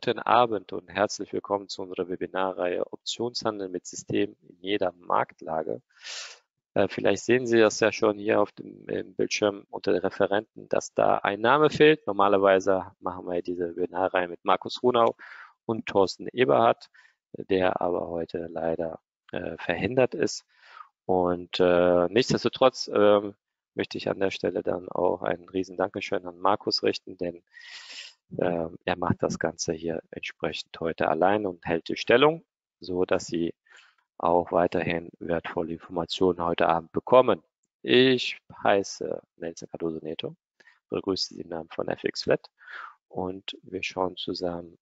Guten Abend und herzlich willkommen zu unserer Webinarreihe Optionshandel mit System in jeder Marktlage. Vielleicht sehen Sie das ja schon hier auf dem Bildschirm unter den Referenten, dass da ein Name fehlt. Normalerweise machen wir diese Webinarreihe mit Markus Runau und Thorsten Eberhardt, der aber heute leider verhindert ist. Und nichtsdestotrotz möchte ich an der Stelle dann auch ein riesen Dankeschön an Markus richten, denn er macht das Ganze hier entsprechend heute allein und hält die Stellung, so dass Sie auch weiterhin wertvolle Informationen heute Abend bekommen. Ich heiße Nelson Cardoso Neto, begrüße Sie im Namen von FXFlat und wir schauen zusammen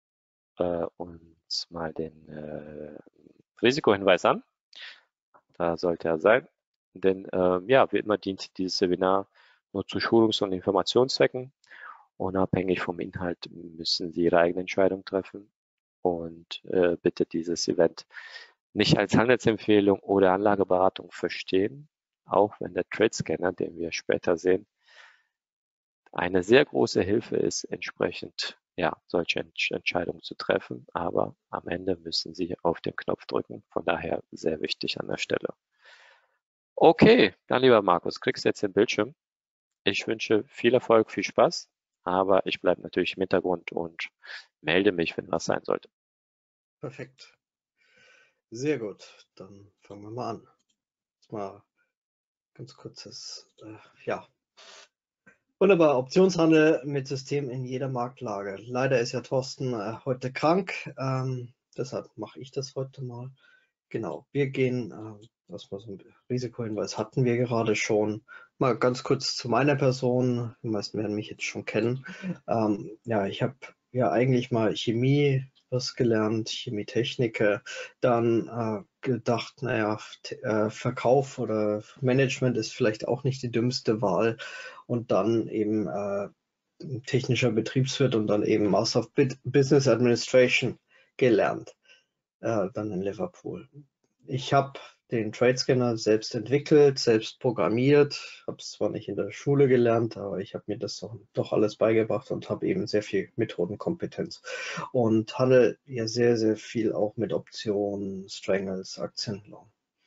uns mal den Risikohinweis an. Da sollte er sein, denn ja, wie immer dient dieses Webinar nur zu Schulungs- und Informationszwecken. Unabhängig vom Inhalt müssen Sie Ihre eigene Entscheidung treffen und bitte dieses Event nicht als Handelsempfehlung oder Anlageberatung verstehen, auch wenn der Trade Scanner, den wir später sehen, eine sehr große Hilfe ist, entsprechend ja, solche Entscheidungen zu treffen. Aber am Ende müssen Sie auf den Knopf drücken. Von daher sehr wichtig an der Stelle. Okay, dann lieber Markus, kriegst du jetzt den Bildschirm. Ich wünsche viel Erfolg, viel Spaß, aber ich bleibe natürlich im Hintergrund und melde mich, wenn was sein sollte. Perfekt. Sehr gut. Dann fangen wir mal an. Jetzt mal ganz kurzes, ja. Wunderbar. Optionshandel mit System in jeder Marktlage. Leider ist ja Thorsten heute krank, deshalb mache ich das heute mal. Genau, wir gehen, erstmal so ein Risikohinweis hatten wir gerade schon. Mal ganz kurz zu meiner Person. Die meisten werden mich jetzt schon kennen. Ja, ich habe ja eigentlich mal Chemie was gelernt, Chemietechniker, dann gedacht, naja, Verkauf oder Management ist vielleicht auch nicht die dümmste Wahl und dann eben technischer Betriebswirt und dann eben Master of Business Administration gelernt, dann in Liverpool. Ich habe den Trade Scanner selbst entwickelt, selbst programmiert, habe es zwar nicht in der Schule gelernt, aber ich habe mir das doch alles beigebracht und habe eben sehr viel Methodenkompetenz und handle ja sehr, sehr viel auch mit Optionen, Strangles, Aktienlong.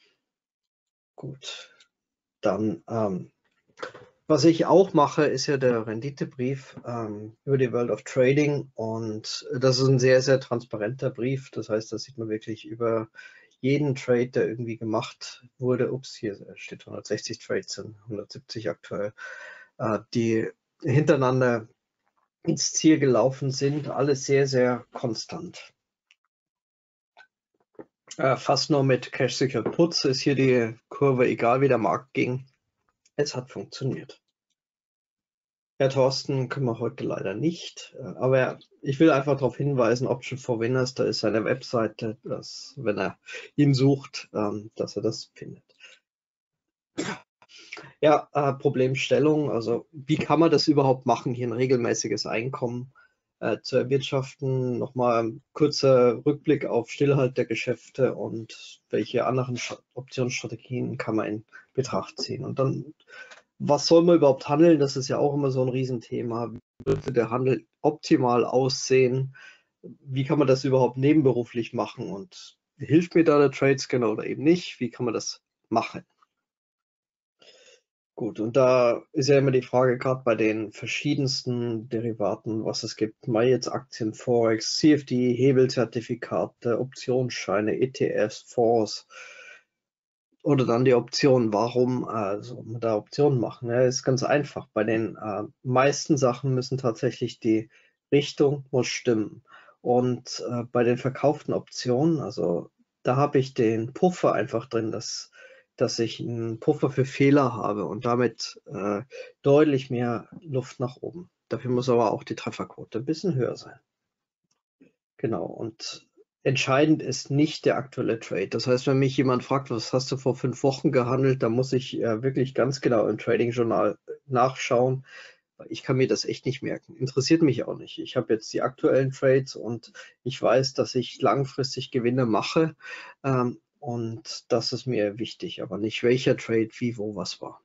Gut, dann was ich auch mache, ist ja der Renditebrief über die World of Trading und das ist ein sehr, sehr transparenter Brief. Das heißt, da sieht man wirklich über jeden Trade, der irgendwie gemacht wurde. Ups, hier steht 160 Trades, sind 170 aktuell, die hintereinander ins Ziel gelaufen sind. Alles sehr, sehr konstant. Fast nur mit Cash Secured Puts ist hier die Kurve, egal wie der Markt ging. Es hat funktioniert. Herr Thorsten können wir heute leider nicht, aber ich will einfach darauf hinweisen, Option for Winners, da ist seine Webseite, dass, wenn er ihn sucht, dass er das findet. Ja, Problemstellung, also wie kann man das überhaupt machen, hier ein regelmäßiges Einkommen zu erwirtschaften? Nochmal ein kurzer Rückblick auf Stillhalt der Geschäfte und welche anderen Optionsstrategien kann man in Betracht ziehen. Und dann, was soll man überhaupt handeln? Das ist ja auch immer so ein Riesenthema. Wie würde der Handel optimal aussehen? Wie kann man das überhaupt nebenberuflich machen? Und hilft mir da der Trade Scanner oder eben nicht? Wie kann man das machen? Gut, und da ist ja immer die Frage, gerade bei den verschiedensten Derivaten, was es gibt, mal jetzt Aktien, Forex, CFD, Hebelzertifikate, Optionsscheine, ETFs, Fonds oder dann die Option, warum soll man da Optionen machen? Ja, ist ganz einfach. Bei den meisten Sachen müssen tatsächlich die Richtung muss stimmen. Und bei den verkauften Optionen, also da habe ich den Puffer einfach drin, dass ich einen Puffer für Fehler habe und damit deutlich mehr Luft nach oben. Dafür muss aber auch die Trefferquote ein bisschen höher sein. Genau, und entscheidend ist nicht der aktuelle Trade. Das heißt, wenn mich jemand fragt, was hast du vor 5 Wochen gehandelt, dann muss ich wirklich ganz genau im Trading-Journal nachschauen. Ich kann mir das echt nicht merken. Interessiert mich auch nicht. Ich habe jetzt die aktuellen Trades und ich weiß, dass ich langfristig Gewinne mache. Und das ist mir wichtig, aber nicht welcher Trade, wie, wo, was war.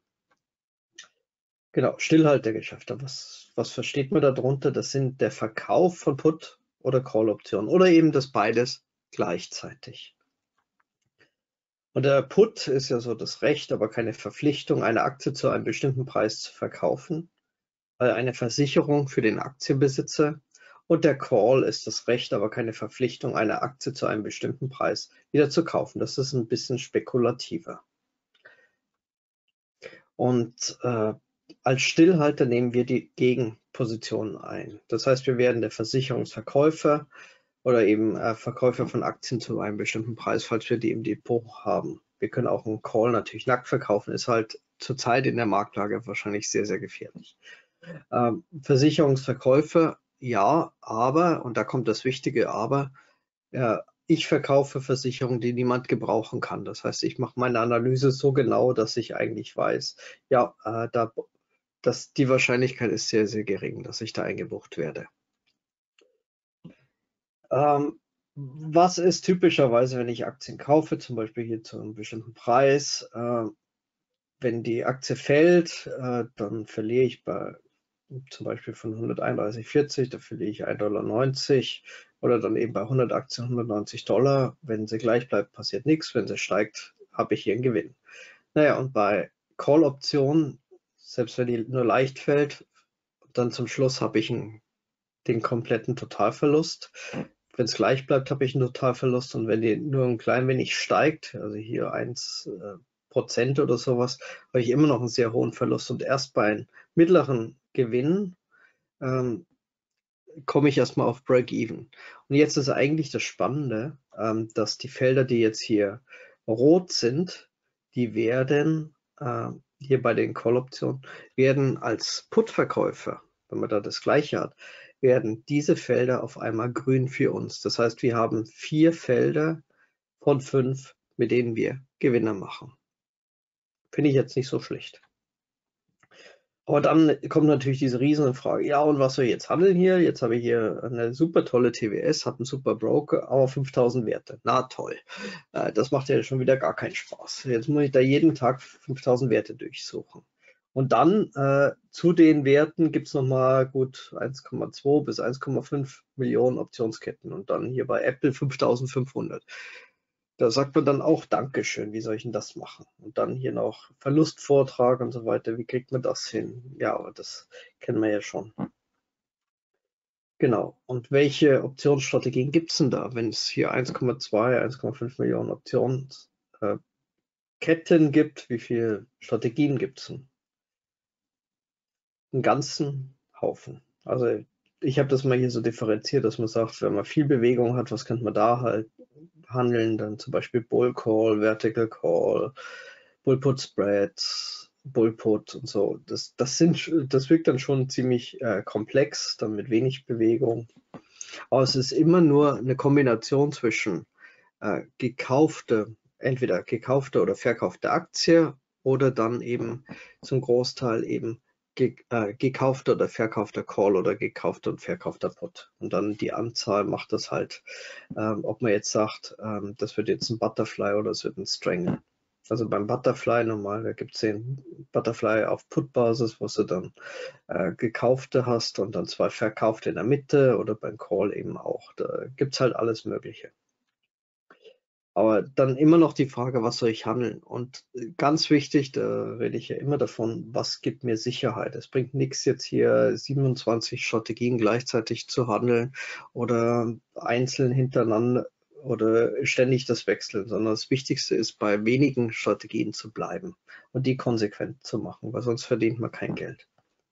Genau, Stillhaltegeschäfte. Was versteht man darunter? Das sind der Verkauf von Put oder Call-Option oder eben das beides gleichzeitig. Und der Put ist ja so das Recht, aber keine Verpflichtung, eine Aktie zu einem bestimmten Preis zu verkaufen, eine Versicherung für den Aktienbesitzer. Und der Call ist das Recht, aber keine Verpflichtung, eine Aktie zu einem bestimmten Preis wieder zu kaufen. Das ist ein bisschen spekulativer. Und als Stillhalter nehmen wir die Gegenposition ein. Das heißt, wir werden der Versicherungsverkäufer oder eben Verkäufer von Aktien zu einem bestimmten Preis, falls wir die im Depot haben. Wir können auch einen Call natürlich nackt verkaufen, ist halt zurzeit in der Marktlage wahrscheinlich sehr, sehr gefährlich. Versicherungsverkäufer, ja, aber, und da kommt das wichtige Aber, ich verkaufe Versicherungen, die niemand gebrauchen kann. Das heißt, ich mache meine Analyse so genau, dass ich eigentlich weiß, ja, die Wahrscheinlichkeit ist sehr, sehr gering, dass ich da eingebucht werde. Was ist typischerweise, wenn ich Aktien kaufe, zum Beispiel hier zu einem bestimmten Preis? Wenn die Aktie fällt, dann verliere ich zum Beispiel von 131,40, da verliere ich 1,90 $ oder dann eben bei 100 Aktien 190 $. Wenn sie gleich bleibt, passiert nichts. Wenn sie steigt, habe ich hier einen Gewinn. Naja, und bei Call-Optionen, selbst wenn die nur leicht fällt, dann zum Schluss habe ich den kompletten Totalverlust. Wenn es gleich bleibt, habe ich einen Totalverlust, und wenn die nur ein klein wenig steigt, also hier 1% oder sowas, habe ich immer noch einen sehr hohen Verlust, und erst bei einem mittleren Gewinn komme ich erstmal auf Break-Even. Und jetzt ist eigentlich das Spannende, dass die Felder, die jetzt hier rot sind, die werden hier bei den Call-Optionen, werden als Put-Verkäufer, wenn man da das Gleiche hat, werden diese Felder auf einmal grün für uns. Das heißt, wir haben 4 Felder von 5, mit denen wir Gewinne machen. Finde ich jetzt nicht so schlecht. Aber dann kommt natürlich diese Riesenfrage, ja, und was soll ich jetzt handeln hier? Jetzt habe ich hier eine super tolle TWS, habe einen super Broker, aber 5000 Werte. Na toll, das macht ja schon wieder gar keinen Spaß. Jetzt muss ich da jeden Tag 5000 Werte durchsuchen. Und dann zu den Werten gibt es nochmal gut 1,2 bis 1,5 Millionen Optionsketten und dann hier bei Apple 5500. Da sagt man dann auch Dankeschön, wie soll ich denn das machen? Und dann hier noch Verlustvortrag und so weiter. Wie kriegt man das hin? Ja, aber das kennen wir ja schon. Genau. Und welche Optionsstrategien gibt es denn da? Wenn es hier 1,2, 1,5 Millionen Optionsketten gibt, wie viele Strategien gibt es denn? Einen ganzen Haufen. Also ich habe das mal hier so differenziert, dass man sagt, wenn man viel Bewegung hat, was könnte man da halt handeln? Dann zum Beispiel Bull Call, Vertical Call, Bull Put Spreads, Bull Put und so. Das wirkt dann schon ziemlich komplex, dann mit wenig Bewegung. Aber es ist immer nur eine Kombination zwischen entweder gekaufte oder verkaufte Aktie oder dann eben zum Großteil eben gekaufter oder verkaufter Call oder gekaufter und verkaufter Put. Und dann die Anzahl macht das halt, ob man jetzt sagt, das wird jetzt ein Butterfly oder es wird ein Strangle. Also beim Butterfly normal, da gibt es den Butterfly auf Put-Basis, wo du dann gekaufte hast und dann 2 verkaufte in der Mitte, oder beim Call eben auch. Da gibt es halt alles Mögliche. Aber dann immer noch die Frage, was soll ich handeln? Und ganz wichtig, da rede ich ja immer davon, was gibt mir Sicherheit? Es bringt nichts, jetzt hier 27 Strategien gleichzeitig zu handeln oder einzeln hintereinander oder ständig das wechseln, sondern das Wichtigste ist, bei wenigen Strategien zu bleiben und die konsequent zu machen, weil sonst verdient man kein Geld.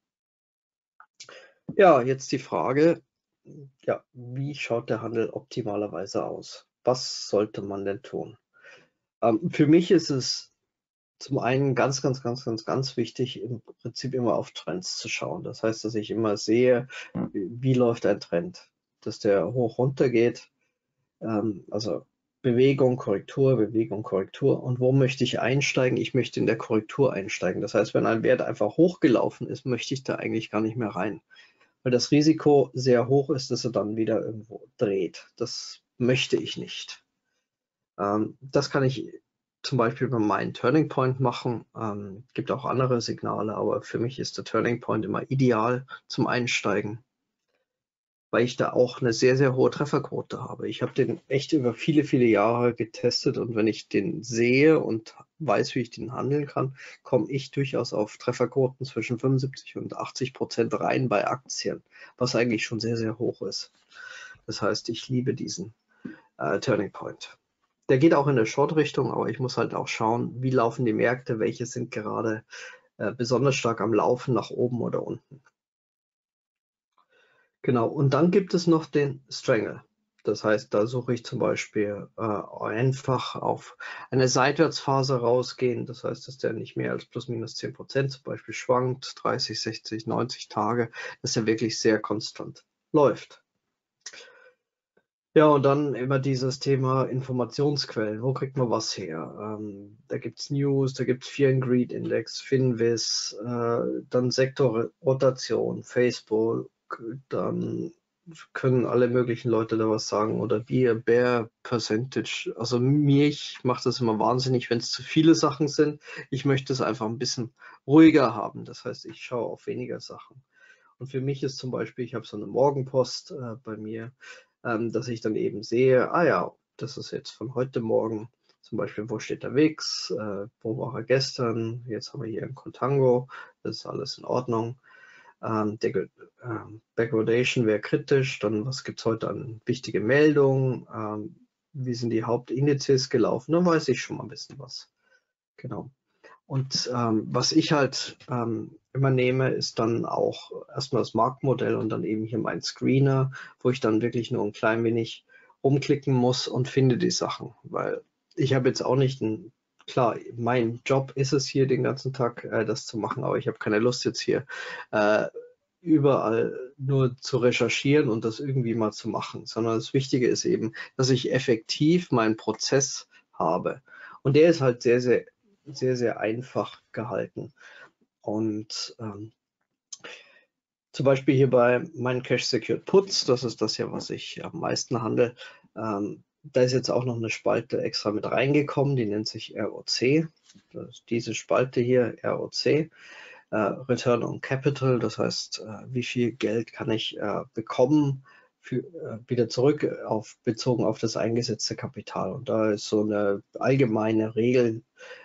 Ja, jetzt die Frage, ja, wie schaut der Handel optimalerweise aus? Was sollte man denn tun? Für mich ist es zum einen ganz wichtig, im Prinzip immer auf Trends zu schauen. Das heißt, dass ich immer sehe, wie läuft ein Trend, dass der hoch runter geht, also Bewegung, Korrektur, Bewegung, Korrektur. Und wo möchte ich einsteigen? Ich möchte in der Korrektur einsteigen. Das heißt, wenn ein Wert einfach hochgelaufen ist, möchte ich da eigentlich gar nicht mehr rein, weil das Risiko sehr hoch ist, dass er dann wieder irgendwo dreht. Das möchte ich nicht. Das kann ich zum Beispiel bei meinem Turning Point machen. Gibt auch andere Signale, aber für mich ist der Turning Point immer ideal zum Einsteigen. weil ich da auch eine sehr, sehr hohe Trefferquote habe. Ich habe den echt über viele, viele Jahre getestet und wenn ich den sehe und weiß, wie ich den handeln kann, komme ich durchaus auf Trefferquoten zwischen 75 und 80% rein bei Aktien, was eigentlich schon sehr, sehr hoch ist. Das heißt, ich liebe diesen Turning Point. Der geht auch in der Short-Richtung, aber ich muss halt auch schauen, wie laufen die Märkte, welche sind gerade besonders stark am Laufen, nach oben oder unten. Genau, und dann gibt es noch den Strangle. Das heißt, da suche ich zum Beispiel einfach auf eine Seitwärtsphase rausgehen. Das heißt, dass der nicht mehr als plus minus 10% zum Beispiel schwankt, 30, 60, 90 Tage, dass er wirklich sehr konstant läuft. Ja, und dann immer dieses Thema Informationsquellen. Wo kriegt man was her? Da gibt es News, da gibt es Fear and Greed Index, Finviz, dann Sektorrotation, Facebook, dann können alle möglichen Leute da was sagen oder Bear Percentage. Also mich macht das immer wahnsinnig, wenn es zu viele Sachen sind. Ich möchte es einfach ein bisschen ruhiger haben. Das heißt, ich schaue auf weniger Sachen. Und für mich ist zum Beispiel, ich habe so eine Morgenpost bei mir, dass ich dann eben sehe, ah ja, das ist jetzt von heute Morgen, zum Beispiel, wo steht der WIX, wo war er gestern, jetzt haben wir hier ein Contango, das ist alles in Ordnung. Backwardation wäre kritisch, dann was gibt es heute an wichtige Meldungen, wie sind die Hauptindizes gelaufen, dann weiß ich schon mal ein bisschen was. Genau. Und was ich halt immer nehme, ist dann auch erstmal das Marktmodell und dann eben hier mein Screener, wo ich dann wirklich nur ein klein wenig rumklicken muss und finde die Sachen. Weil ich habe jetzt auch nicht klar, mein Job ist es hier den ganzen Tag das zu machen, aber ich habe keine Lust jetzt hier überall nur zu recherchieren und das irgendwie mal zu machen, sondern das Wichtige ist eben, dass ich effektiv meinen Prozess habe. Und der ist halt sehr, sehr sehr, sehr einfach gehalten. Und zum Beispiel hier bei meinen Cash Secured Puts, das ist das ja, was ich am meisten handle, da ist jetzt auch noch eine Spalte extra mit reingekommen, die nennt sich ROC. Das ist diese Spalte hier, ROC, Return on Capital, das heißt, wie viel Geld kann ich bekommen, wieder zurück bezogen auf das eingesetzte Kapital. Und da ist so eine allgemeine Regel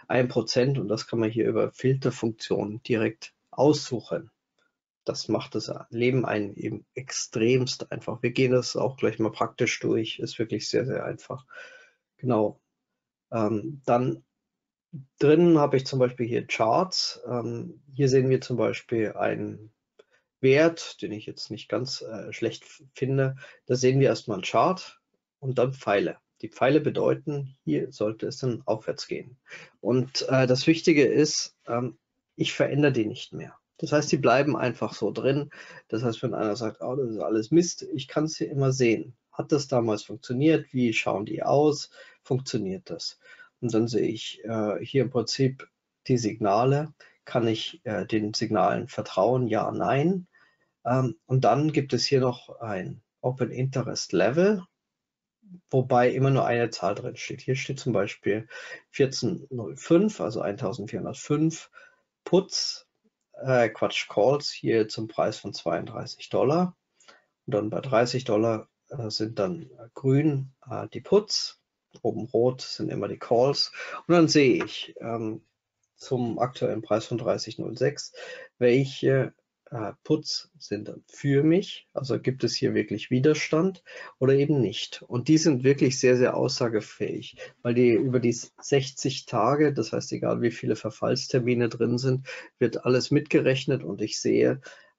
1% und das kann man hier über Filterfunktionen direkt aussuchen. Das macht das Leben einem eben extremst einfach. Wir gehen das auch gleich mal praktisch durch. Ist wirklich sehr, sehr einfach. Genau. Dann drin habe ich zum Beispiel hier Charts. Hier sehen wir zum Beispiel einen Wert, den ich jetzt nicht ganz schlecht finde. Da sehen wir erstmal einen Chart und dann Pfeile. Die Pfeile bedeuten, hier sollte es dann aufwärts gehen. Und das Wichtige ist, ich verändere die nicht mehr. Das heißt, die bleiben einfach so drin. Das heißt, wenn einer sagt, oh, das ist alles Mist, ich kann es hier immer sehen. Hat das damals funktioniert? Wie schauen die aus? Funktioniert das? Und dann sehe ich hier im Prinzip die Signale. Kann ich den Signalen vertrauen? Ja, nein. Und dann gibt es hier noch ein Open Interest Level, wobei immer nur eine Zahl drin steht. Hier steht zum Beispiel 1405, also 1405 Puts, Calls hier zum Preis von $32. Und dann bei $30 sind dann grün die Puts, oben rot sind immer die Calls. Und dann sehe ich zum aktuellen Preis von 30,06, welche Puts sind dann für mich, also gibt es hier wirklich Widerstand oder eben nicht. Und die sind wirklich sehr, sehr aussagefähig, weil die über die 60 Tage, das heißt egal wie viele Verfallstermine drin sind, wird alles mitgerechnet und ich sehe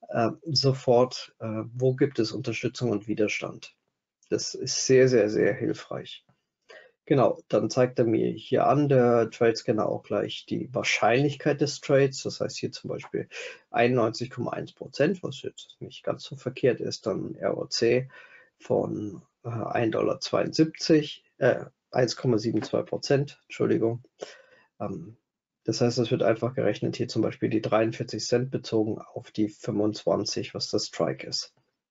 sofort, wo gibt es Unterstützung und Widerstand. Das ist sehr, sehr, sehr hilfreich. Genau, dann zeigt er mir hier an, der Trade-Scanner, auch gleich die Wahrscheinlichkeit des Trades. Das heißt hier zum Beispiel 91,1%, was jetzt nicht ganz so verkehrt ist. Dann ROC von 1,72 $, 1,72%, Entschuldigung. Das heißt, es wird einfach gerechnet, hier zum Beispiel die 43 Cent bezogen auf die 25, was das Strike ist.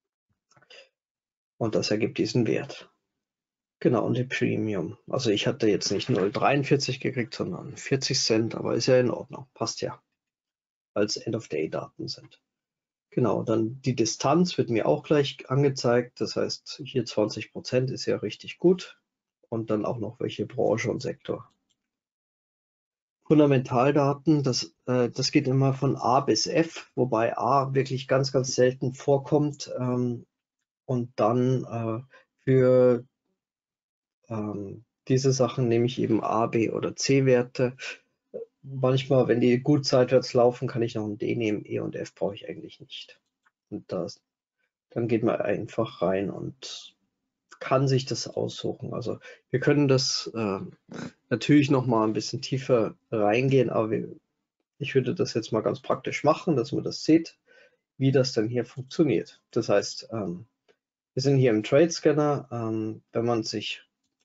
Und das ergibt diesen Wert. Genau, und die Premium. Also ich hatte jetzt nicht 0,43 gekriegt, sondern 40 Cent, aber ist ja in Ordnung. Passt ja, weil es End-of-Day-Daten sind. Genau, dann die Distanz wird mir auch gleich angezeigt. Das heißt, hier 20% ist ja richtig gut. Und dann auch noch welche Branche und Sektor. Fundamentaldaten, das geht immer von A bis F, wobei A wirklich ganz, ganz selten vorkommt. Und dann für diese Sachen nehme ich eben A, B oder C-Werte. Manchmal, wenn die gut seitwärts laufen, kann ich noch ein D nehmen. E und F brauche ich eigentlich nicht. Und dann geht man einfach rein und kann sich das aussuchen. Also wir können das natürlich noch mal ein bisschen tiefer reingehen, aber ich würde das jetzt mal ganz praktisch machen, dass man das sieht, wie das dann hier funktioniert. Das heißt, wir sind hier im Trade Scanner. Wenn man sich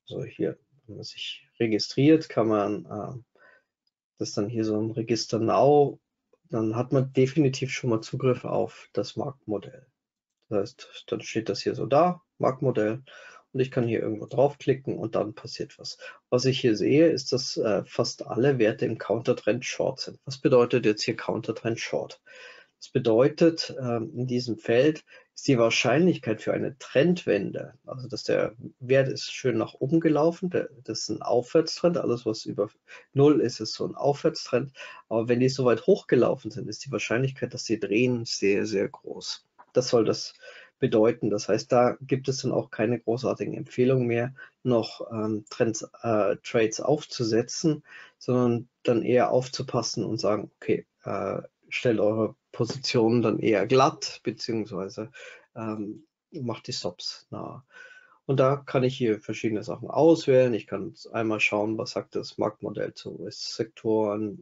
registriert, kann man das dann hier so im Register Now, dann hat man definitiv schon mal Zugriff auf das Marktmodell. Das heißt, dann steht das hier so da, Marktmodell, und ich kann hier irgendwo draufklicken und dann passiert was. Was ich hier sehe, ist, dass fast alle Werte im Countertrend Short sind. Was bedeutet jetzt hier Countertrend Short? Das bedeutet, in diesem Feld ist die Wahrscheinlichkeit für eine Trendwende, also dass der Wert ist schön nach oben gelaufen, das ist ein Aufwärtstrend, alles was über 0 ist, ist so ein Aufwärtstrend, aber wenn die so weit hochgelaufen sind, ist die Wahrscheinlichkeit, dass sie drehen, sehr, sehr groß. Das soll das bedeuten. Das heißt, da gibt es dann auch keine großartigen Empfehlungen mehr, noch Trades aufzusetzen, sondern dann eher aufzupassen und sagen, okay, stellt eure Positionen dann eher glatt, beziehungsweise macht die Stops nah. Und da kann ich hier verschiedene Sachen auswählen. Ich kann einmal schauen, was sagt das Marktmodell zu US-Sektoren,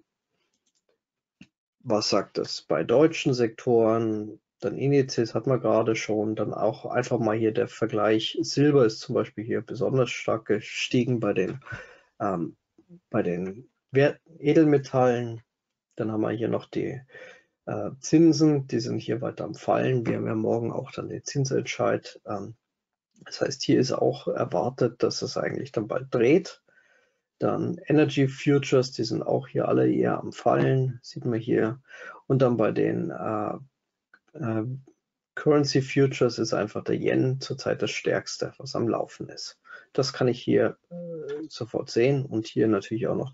was sagt es bei deutschen Sektoren, dann Indizes hat man gerade schon, dann auch einfach mal hier der Vergleich. Silber ist zum Beispiel hier besonders stark gestiegen bei den Edelmetallen. Dann haben wir hier noch die Zinsen, die sind hier weiter am Fallen. Wir haben ja morgen auch dann den Zinsentscheid. Das heißt, hier ist auch erwartet, dass es eigentlich dann bald dreht. Dann Energy Futures, die sind auch hier alle eher am Fallen, sieht man hier. Und dann bei den Currency Futures ist einfach der Yen zurzeit das stärkste, was am Laufen ist. Das kann ich hier sofort sehen und hier natürlich auch noch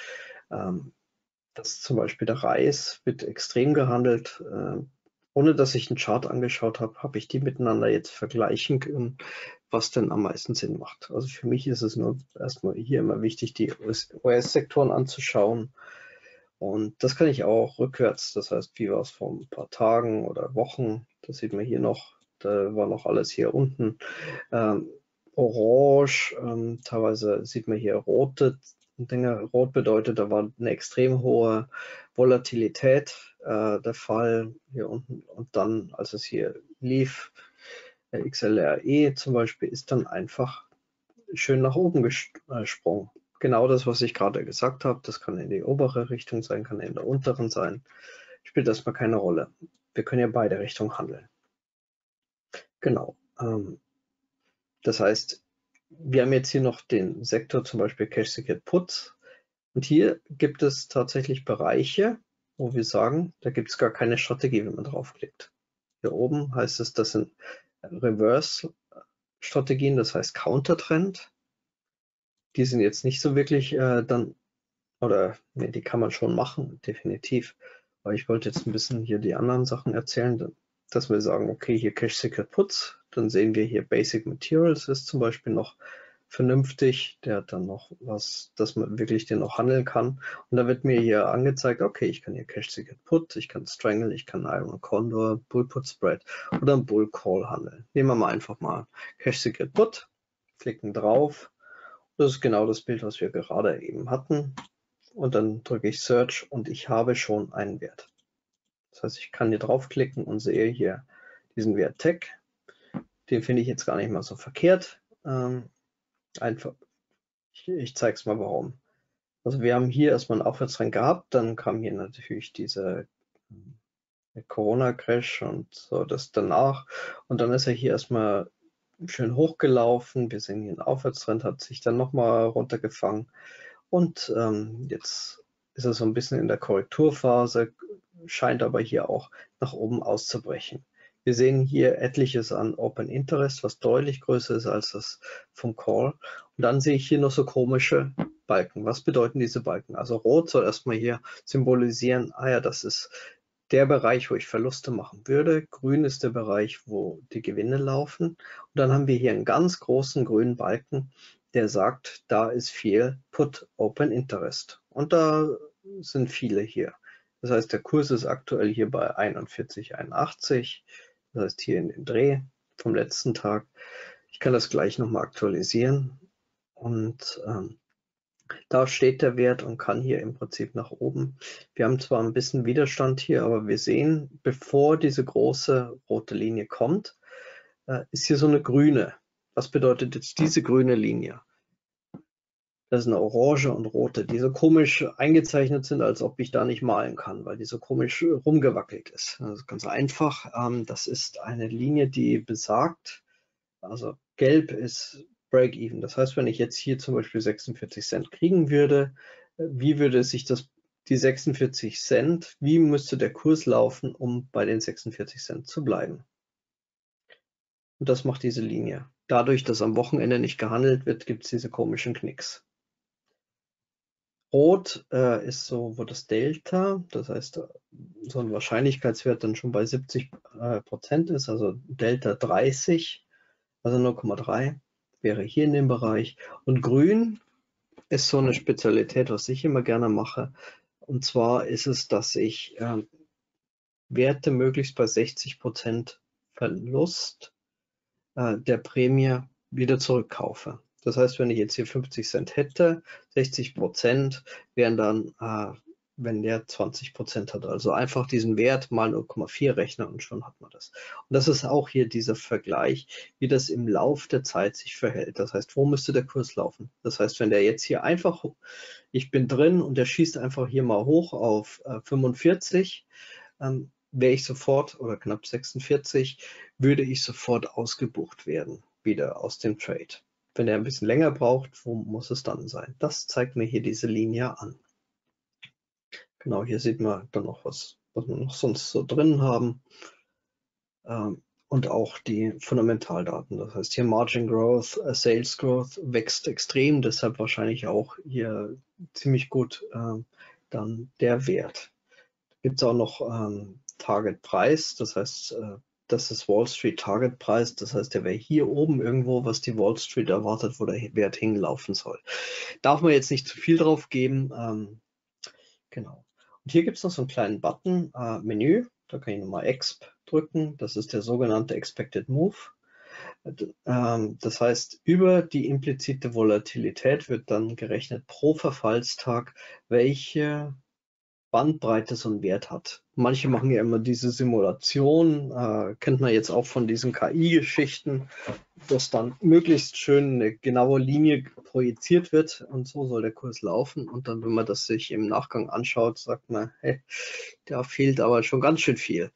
dass zum Beispiel der Reis wird extrem gehandelt. Ohne dass ich einen Chart angeschaut habe, habe ich die miteinander jetzt vergleichen können, was denn am meisten Sinn macht. Also für mich ist es nur erstmal hier immer wichtig, die US-Sektoren anzuschauen. Und das kann ich auch rückwärts. Das heißt, wie war es vor ein paar Tagen oder Wochen? Das sieht man hier noch. Da war noch alles hier unten. Orange, teilweise sieht man hier rote Dinge. Rot bedeutet, da war eine extrem hohe Volatilität der Fall hier unten. Und dann, als es hier lief, XLRE zum Beispiel, ist dann einfach schön nach oben gesprungen. Genau das, was ich gerade gesagt habe, das kann in die obere Richtung sein, kann in der unteren sein. Spielt erstmal keine Rolle. Wir können ja beide Richtungen handeln. Genau. Das heißt, wir haben jetzt hier noch den Sektor, zum Beispiel Cash Secured Puts. Und hier gibt es tatsächlich Bereiche, wo wir sagen, da gibt es gar keine Strategie, wenn man draufklickt. Hier oben heißt es, das sind Reverse-Strategien, das heißt Countertrend. Die sind jetzt nicht so wirklich die kann man schon machen, definitiv. Aber ich wollte jetzt ein bisschen hier die anderen Sachen erzählen, dass wir sagen, okay, hier Cash Secured Puts, dann sehen wir hier Basic Materials ist zum Beispiel noch vernünftig, der hat dann noch was, dass man wirklich den noch handeln kann. Und da wird mir hier angezeigt, okay, ich kann hier Cash Secured Put, ich kann Strangle, ich kann Iron Condor, Bull Put Spread oder Bull Call handeln. Nehmen wir mal einfach mal Cash Secured Put, klicken drauf. Das ist genau das Bild, was wir gerade eben hatten. Und dann drücke ich Search und ich habe schon einen Wert. Das heißt, ich kann hier draufklicken und sehe hier diesen Wert Tech. Den finde ich jetzt gar nicht mal so verkehrt. Ich zeige es mal warum. Also wir haben hier erstmal einen Aufwärtstrend gehabt, dann kam hier natürlich dieser Corona-Crash und so das danach. Und dann ist er hier erstmal schön hochgelaufen. Wir sehen hier einen Aufwärtstrend, hat sich dann nochmal runtergefangen. Und jetzt ist er so ein bisschen in der Korrekturphase, scheint aber hier auch nach oben auszubrechen. Wir sehen hier etliches an Open Interest, was deutlich größer ist als das vom Call. Und dann sehe ich hier noch so komische Balken. Was bedeuten diese Balken? Also rot soll erstmal hier symbolisieren, ah ja, das ist der Bereich, wo ich Verluste machen würde. Grün ist der Bereich, wo die Gewinne laufen. Und dann haben wir hier einen ganz großen grünen Balken, der sagt, da ist viel Put Open Interest. Und da sind viele hier. Das heißt, der Kurs ist aktuell hier bei 41,81. Das heißt, hier in den Dreh vom letzten Tag. Ich kann das gleich nochmal aktualisieren. Und da steht der Wert und kann hier im Prinzip nach oben. Wir haben zwar ein bisschen Widerstand hier, aber wir sehen, bevor diese große rote Linie kommt, ist hier so eine grüne. Was bedeutet jetzt diese grüne Linie? Das ist eine orange und rote, die so komisch eingezeichnet sind, als ob ich da nicht malen kann, weil die so komisch rumgewackelt ist. Das ist ganz einfach. Das ist eine Linie, die besagt, also gelb ist Break-Even. Das heißt, wenn ich jetzt hier zum Beispiel 46 Cent kriegen würde, wie würde sich die 46 Cent, wie müsste der Kurs laufen, um bei den 46 Cent zu bleiben? Und das macht diese Linie. Dadurch, dass am Wochenende nicht gehandelt wird, gibt es diese komischen Knicks. Rot ist so, wo das Delta, das heißt, so ein Wahrscheinlichkeitswert dann schon bei 70% ist, also Delta 30, also 0,3 wäre hier in dem Bereich. Und grün ist so eine Spezialität, was ich immer gerne mache. Und zwar ist es, dass ich Werte möglichst bei 60% Verlust der Prämie wieder zurückkaufe. Das heißt, wenn ich jetzt hier 50 Cent hätte, 60% wären dann, wenn der 20% hat. Also einfach diesen Wert mal 0,4 rechnen und schon hat man das. Und das ist auch hier dieser Vergleich, wie das im Lauf der Zeit sich verhält. Das heißt, wo müsste der Kurs laufen? Das heißt, wenn der jetzt hier einfach, ich bin drin und der schießt einfach hier mal hoch auf 45, wäre ich sofort, oder knapp 46, würde ich sofort ausgebucht werden, wieder aus dem Trade. Wenn er ein bisschen länger braucht, wo muss es dann sein? Das zeigt mir hier diese Linie an. Genau, hier sieht man dann noch was wir noch sonst so drin haben. Und auch die Fundamentaldaten. Das heißt hier Margin Growth, Sales Growth wächst extrem, deshalb wahrscheinlich auch hier ziemlich gut dann der Wert. Gibt es auch noch Target Preis, das heißt, das ist Wall Street Target Preis, das heißt, der wäre hier oben irgendwo, was die Wall Street erwartet, wo der Wert hinlaufen soll. Darf man jetzt nicht zu viel drauf geben, genau. Und hier gibt es noch so einen kleinen Button, Menü, da kann ich nochmal Exp drücken, das ist der sogenannte Expected Move. Das heißt, über die implizite Volatilität wird dann gerechnet pro Verfallstag, welche Bandbreite so einen Wert hat. Manche machen ja immer diese Simulation, kennt man jetzt auch von diesen KI-Geschichten, dass dann möglichst schön eine genaue Linie projiziert wird und so soll der Kurs laufen. Und dann, wenn man das sich im Nachgang anschaut, sagt man, hey, da fehlt aber schon ganz schön viel.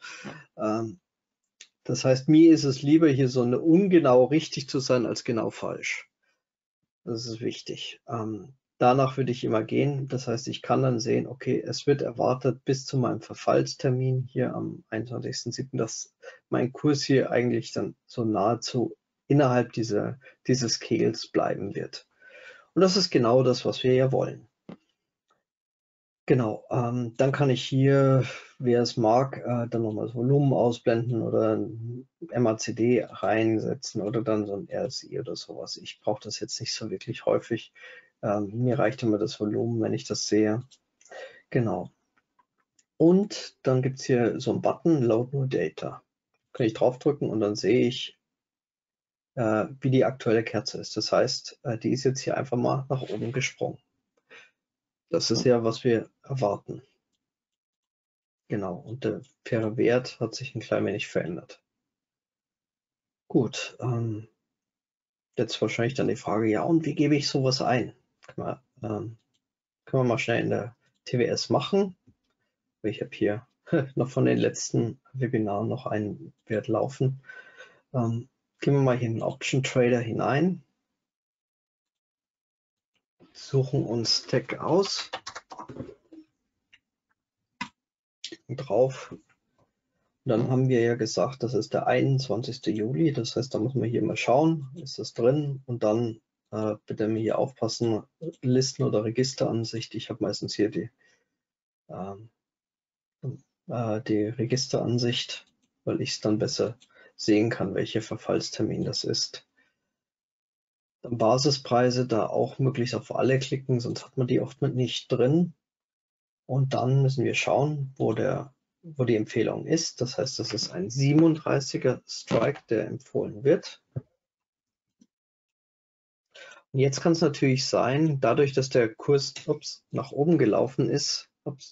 Das heißt, mir ist es lieber, hier so eine ungenau richtig zu sein, als genau falsch. Das ist wichtig. Danach würde ich immer gehen. Das heißt, ich kann dann sehen, okay, es wird erwartet bis zu meinem Verfallstermin hier am 21.07., dass mein Kurs hier eigentlich dann so nahezu innerhalb dieses Kegels bleiben wird. Und das ist genau das, was wir ja wollen. Genau, dann kann ich hier, wer es mag, dann nochmal das Volumen ausblenden oder ein MACD reinsetzen oder dann so ein RSI oder sowas. Ich brauche das jetzt nicht so wirklich häufig. Mir reicht immer das Volumen, wenn ich das sehe. Genau. Und dann gibt es hier so einen Button, Load New Data. Kann ich draufdrücken und dann sehe ich, wie die aktuelle Kerze ist. Das heißt, die ist jetzt hier einfach mal nach oben gesprungen. Das ist ja, was wir erwarten. Genau, und der faire Wert hat sich ein klein wenig verändert. Gut, jetzt wahrscheinlich dann die Frage, ja, und wie gebe ich sowas ein? Können wir mal schnell in der TWS machen. Ich habe hier noch von den letzten Webinaren noch einen Wert laufen. Gehen wir mal hier in den Option Trader hinein, suchen uns Tech aus. klicken drauf. Und dann haben wir ja gesagt, das ist der 21. Juli. Das heißt, da muss man hier mal schauen, ist das drin? Und dann bitte hier aufpassen, Listen- oder Registeransicht. Ich habe meistens hier die Registeransicht, weil ich es dann besser sehen kann, welcher Verfallstermin das ist. Dann Basispreise, da auch möglichst auf alle klicken, sonst hat man die oft nicht drin. Und dann müssen wir schauen, wo die Empfehlung ist. Das heißt, das ist ein 37er Strike, der empfohlen wird. Und jetzt kann es natürlich sein, dadurch, dass der Kurs nach oben gelaufen ist,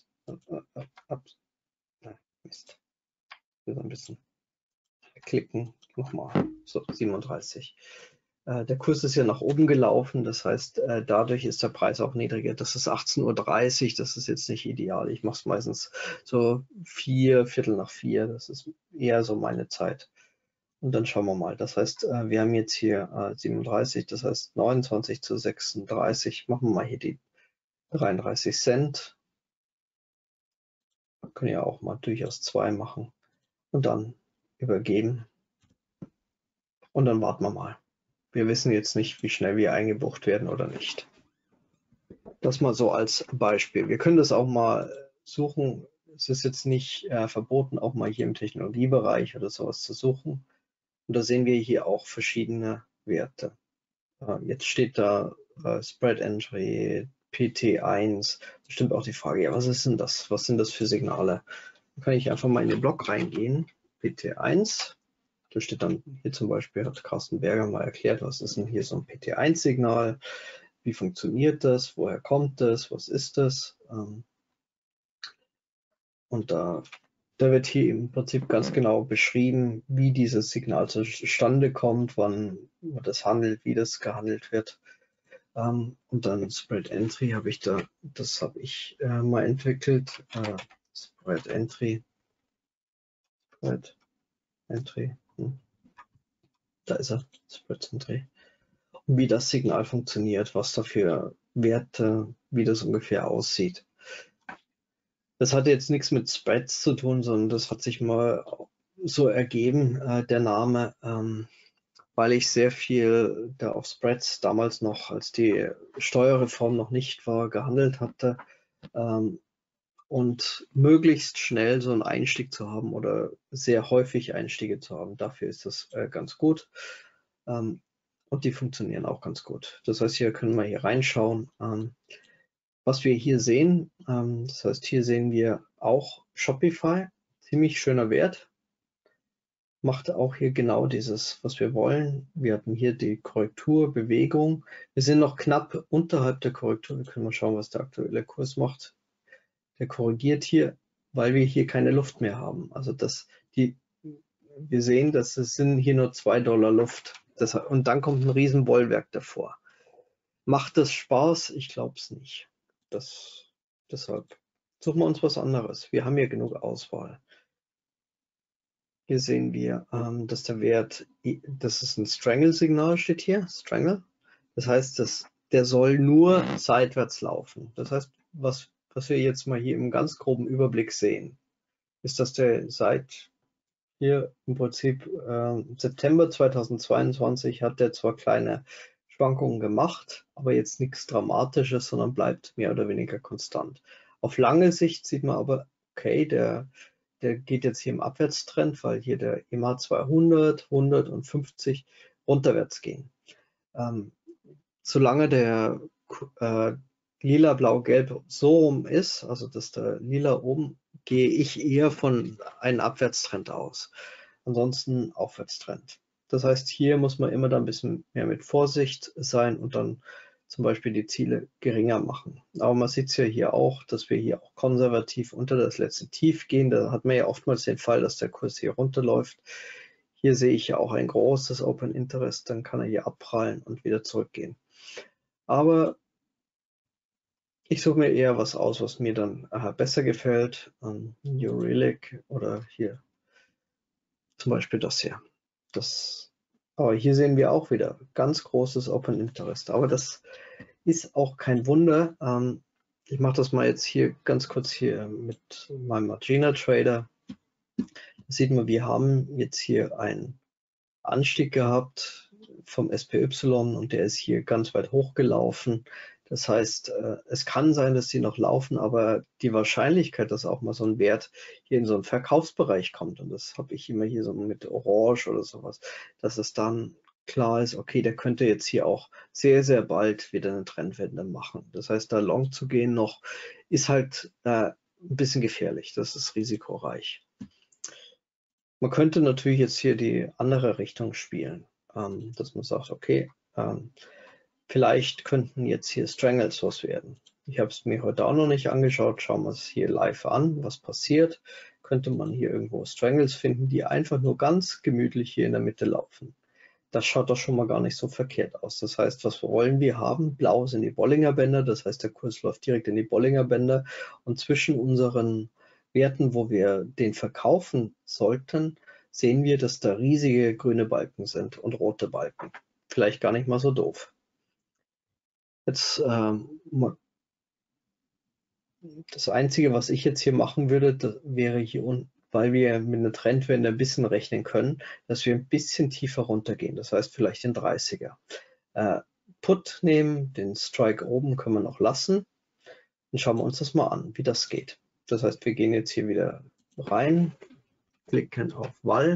Mist, ein bisschen klicken, nochmal, so 37. Der Kurs ist ja nach oben gelaufen, das heißt, dadurch ist der Preis auch niedriger. Das ist 18:30 Uhr, das ist jetzt nicht ideal. Ich mache es meistens so 4, Viertel nach 4, das ist eher so meine Zeit. Und dann schauen wir mal. Das heißt, wir haben jetzt hier 37, das heißt 29:36. Machen wir mal hier die 33 Cent. Wir können ja auch mal durchaus 2 machen und dann übergeben. Und dann warten wir mal. Wir wissen jetzt nicht, wie schnell wir eingebucht werden oder nicht. Das mal so als Beispiel. Wir können das auch mal suchen. Es ist jetzt nicht verboten, auch mal hier im Technologiebereich oder sowas zu suchen. Und da sehen wir hier auch verschiedene Werte. Jetzt steht da Spread Entry, PT1. Bestimmt auch die Frage, ja, was ist denn das? Was sind das für Signale? Da kann ich einfach mal in den Blog reingehen. PT1. Da steht dann hier zum Beispiel, hat Carsten Berger mal erklärt, was ist denn hier so ein PT1-Signal? Wie funktioniert das? Woher kommt das? Was ist das? Und da wird hier im Prinzip ganz genau beschrieben, wie dieses Signal zustande kommt, wann man das handelt, wie das gehandelt wird. Und dann Spread Entry habe ich da, das habe ich mal entwickelt. Spread Entry. Da ist er, Spread Entry. Und wie das Signal funktioniert, was da für Werte, wie das ungefähr aussieht. Das hat jetzt nichts mit Spreads zu tun, sondern das hat sich mal so ergeben, der Name, weil ich sehr viel da auf Spreads damals noch, als die Steuerreform noch nicht war, gehandelt hatte, und möglichst schnell so einen Einstieg zu haben oder sehr häufig Einstiege zu haben. Dafür ist das ganz gut. Und die funktionieren auch ganz gut. Das heißt, hier können wir hier reinschauen. Was wir hier sehen, das heißt, hier sehen wir auch Shopify, ziemlich schöner Wert, macht auch hier genau dieses, was wir wollen. Wir hatten hier die Korrektur, Bewegung. Wir sind noch knapp unterhalb der Korrektur. Wir können mal schauen, was der aktuelle Kurs macht. Der korrigiert hier, weil wir hier keine Luft mehr haben. Also wir sehen, dass es sind hier nur $2 Luft. Und dann kommt ein riesen Bollwerk davor. Macht das Spaß? Ich glaube es nicht. Deshalb suchen wir uns was anderes. Wir haben hier genug Auswahl. Hier sehen wir, dass der Wert, das ist ein Strangle-Signal, steht hier, Strangle. Das heißt, der soll nur seitwärts laufen. Das heißt, was wir jetzt mal hier im ganz groben Überblick sehen, ist, dass der seit hier im Prinzip September 2022 hat der zwar kleine Schwankungen gemacht, aber jetzt nichts Dramatisches, sondern bleibt mehr oder weniger konstant. Auf lange Sicht sieht man aber, okay, der geht jetzt hier im Abwärtstrend, weil hier der EMA 200, 100 und 50 runterwärts gehen. Solange der lila, blau, gelb so rum ist, also dass der lila oben, gehe ich eher von einem Abwärtstrend aus. Ansonsten Aufwärtstrend. Das heißt, hier muss man immer da ein bisschen mehr mit Vorsicht sein und dann zum Beispiel die Ziele geringer machen. Aber man sieht es ja hier auch, dass wir hier auch konservativ unter das letzte Tief gehen. Da hat man ja oftmals den Fall, dass der Kurs hier runterläuft. Hier sehe ich ja auch ein großes Open Interest, dann kann er hier abprallen und wieder zurückgehen. Aber ich suche mir eher was aus, was mir dann besser gefällt. New Relic oder hier zum Beispiel das hier. Aber hier sehen wir auch wieder ganz großes Open Interest. Aber das ist auch kein Wunder. Ich mache das mal jetzt hier ganz kurz hier mit meinem Margina Trader. Da sieht man, wir haben jetzt hier einen Anstieg gehabt vom SPY und der ist hier ganz weit hochgelaufen. Das heißt, es kann sein, dass die noch laufen, aber die Wahrscheinlichkeit, dass auch mal so ein Wert hier in so einen Verkaufsbereich kommt, und das habe ich immer hier so mit Orange oder sowas, dass es dann klar ist, okay, der könnte jetzt hier auch sehr, sehr bald wieder eine Trendwende machen. Das heißt, da long zu gehen noch, ist halt ein bisschen gefährlich. Das ist risikoreich. Man könnte natürlich jetzt hier die andere Richtung spielen, dass man sagt, okay, vielleicht könnten jetzt hier Strangles was werden. Ich habe es mir heute auch noch nicht angeschaut. Schauen wir es hier live an, was passiert. Könnte man hier irgendwo Strangles finden, die einfach nur ganz gemütlich hier in der Mitte laufen. Das schaut doch schon mal gar nicht so verkehrt aus. Das heißt, was wollen wir haben? Blau sind die Bollinger Bänder, das heißt, der Kurs läuft direkt in die Bollinger Bänder und zwischen unseren Werten, wo wir den verkaufen sollten, sehen wir, dass da riesige grüne Balken sind und rote Balken. Vielleicht gar nicht mal so doof. Jetzt das Einzige, was ich jetzt hier machen würde, das wäre hier unten, weil wir mit einer Trendwende ein bisschen rechnen können, dass wir ein bisschen tiefer runtergehen. Das heißt vielleicht den 30er. Put nehmen, den Strike oben können wir noch lassen. Dann schauen wir uns das mal an, wie das geht. Das heißt, wir gehen jetzt hier wieder rein, klicken auf Val.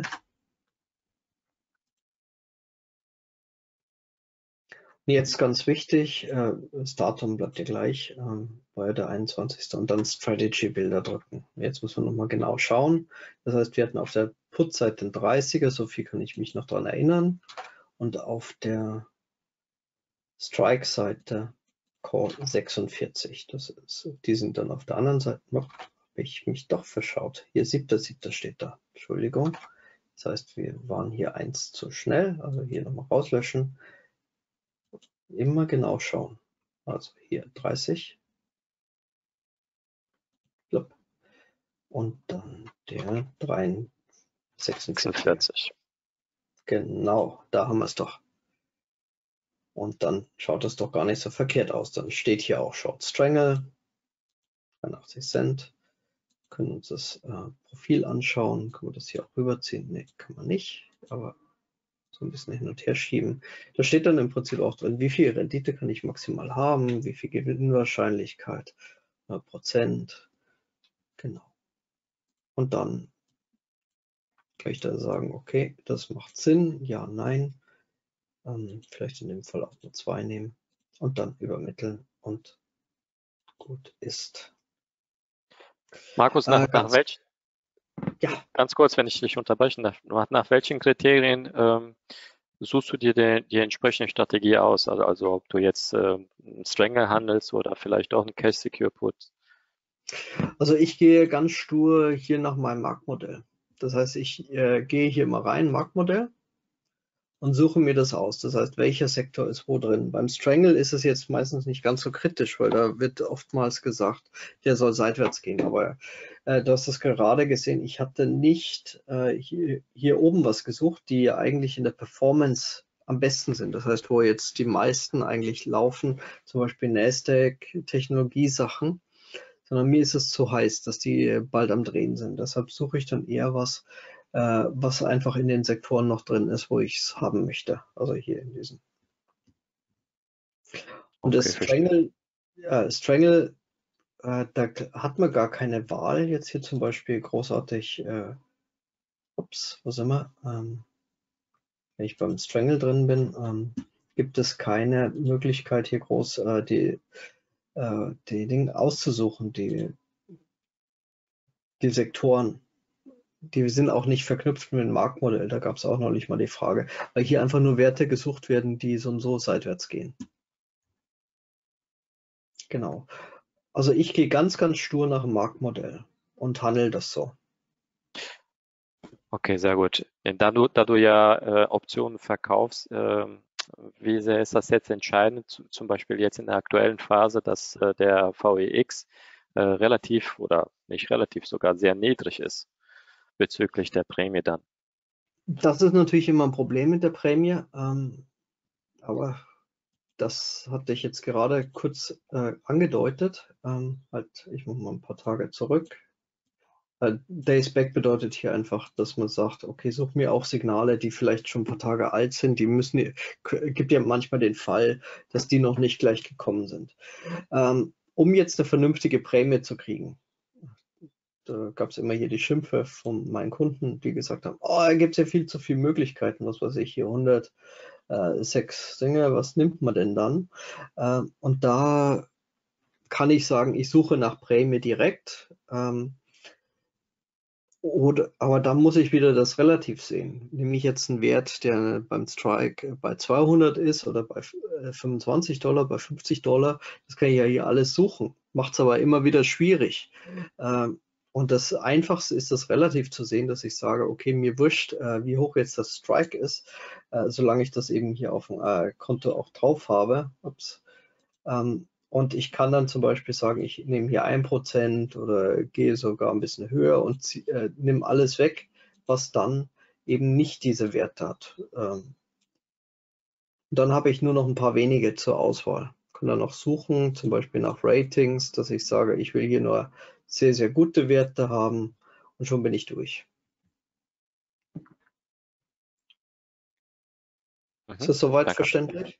Jetzt ganz wichtig, das Datum bleibt ja gleich, war ja der 21. und dann Strategy-Bilder drücken. Jetzt müssen wir nochmal genau schauen. Das heißt, wir hatten auf der Put-Seite den 30er, so viel kann ich mich noch daran erinnern. Und auf der Strike-Seite Call 46. Die sind dann auf der anderen Seite noch, habe ich mich doch verschaut. Hier 7.7. steht da, Entschuldigung. Das heißt, wir waren hier 1 zu schnell, also hier nochmal rauslöschen. Immer genau schauen. Also hier 30. Und dann der 46. Genau, da haben wir es doch. Und dann schaut es doch gar nicht so verkehrt aus. Dann steht hier auch Short Strangle, 83 Cent. Können uns das Profil anschauen. Können wir das hier auch rüberziehen? Ne, kann man nicht. Aber so ein bisschen hin und her schieben. Da steht dann im Prinzip auch drin, wie viel Rendite kann ich maximal haben, wie viel Gewinnwahrscheinlichkeit, Prozent. Genau. Und dann kann ich da sagen, okay, das macht Sinn, ja, nein. Vielleicht in dem Fall auch nur 2 nehmen und dann übermitteln und gut ist. Markus, ja. Ganz kurz, wenn ich dich unterbrechen darf, nach welchen Kriterien suchst du dir die entsprechende Strategie aus? Also ob du jetzt einen Strangle handelst oder vielleicht auch einen Cash Secure Put? Also ich gehe ganz stur hier nach meinem Marktmodell. Das heißt, ich gehe hier mal rein, Marktmodell, und suche mir das aus. Das heißt, welcher Sektor ist wo drin. Beim Strangle ist es jetzt meistens nicht ganz so kritisch, weil da wird oftmals gesagt, der soll seitwärts gehen. Aber du hast das gerade gesehen, ich hatte nicht hier oben was gesucht, die eigentlich in der Performance am besten sind. Das heißt, wo jetzt die meisten eigentlich laufen, zum Beispiel Nasdaq, Technologiesachen, sondern mir ist es zu heiß, dass die bald am Drehen sind. Deshalb suche ich dann eher was einfach in den Sektoren noch drin ist, wo ich es haben möchte. Also hier in diesem. Und Okay, das verstehe. Strangle, da hat man gar keine Wahl, jetzt hier zum Beispiel großartig, ups, wo sind wir? Wenn ich beim Strangle drin bin, gibt es keine Möglichkeit hier groß die Dinge auszusuchen, die Sektoren. Die sind auch nicht verknüpft mit dem Marktmodell, da gab es auch neulich mal die Frage, weil hier einfach nur Werte gesucht werden, die so und so seitwärts gehen. Genau. Also ich gehe ganz, ganz stur nach dem Marktmodell und handle das so. Okay, sehr gut. Da du ja Optionen verkaufst, wie sehr ist das jetzt entscheidend, zum Beispiel jetzt in der aktuellen Phase, dass der VEX relativ oder nicht relativ, sogar sehr niedrig ist bezüglich der Prämie dann? Das ist natürlich immer ein Problem mit der Prämie, aber das hatte ich jetzt gerade kurz angedeutet. Halt, ich mache mal ein paar Tage zurück. Days Back bedeutet hier einfach, dass man sagt, okay, such mir auch Signale, die vielleicht schon ein paar Tage alt sind. Die müssen, gibt ja manchmal den Fall, dass die noch nicht gleich gekommen sind. Um jetzt eine vernünftige Prämie zu kriegen, da gab es immer hier die Schimpfe von meinen Kunden, die gesagt haben, oh, da gibt es ja viel zu viele Möglichkeiten, was weiß ich, hier 106 Dinge, was nimmt man denn dann? Und da kann ich sagen, ich suche nach Prämie direkt. Aber da muss ich wieder das relativ sehen. Nehme ich jetzt einen Wert, der beim Strike bei 200 ist oder bei $25, bei $50, das kann ich ja hier alles suchen. Macht es aber immer wieder schwierig. Und das Einfachste ist das relativ zu sehen, dass ich sage, okay, mir wurscht, wie hoch jetzt das Strike ist, solange ich das eben hier auf dem Konto auch drauf habe. Ups. Und ich kann dann zum Beispiel sagen, ich nehme hier 1% oder gehe sogar ein bisschen höher und nehme alles weg, was dann eben nicht diese Werte hat. Dann habe ich nur noch ein paar wenige zur Auswahl. Ich kann dann noch suchen, zum Beispiel nach Ratings, dass ich sage, ich will hier nur sehr, sehr gute Werte haben und schon bin ich durch. Ist das soweit Danke. verständlich?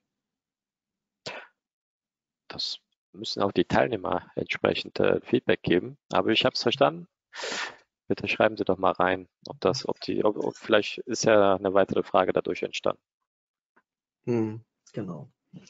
Das müssen auch die Teilnehmer entsprechend Feedback geben. Aber ich habe es verstanden. Bitte schreiben Sie doch mal rein, ob vielleicht ist ja eine weitere Frage dadurch entstanden. Genau.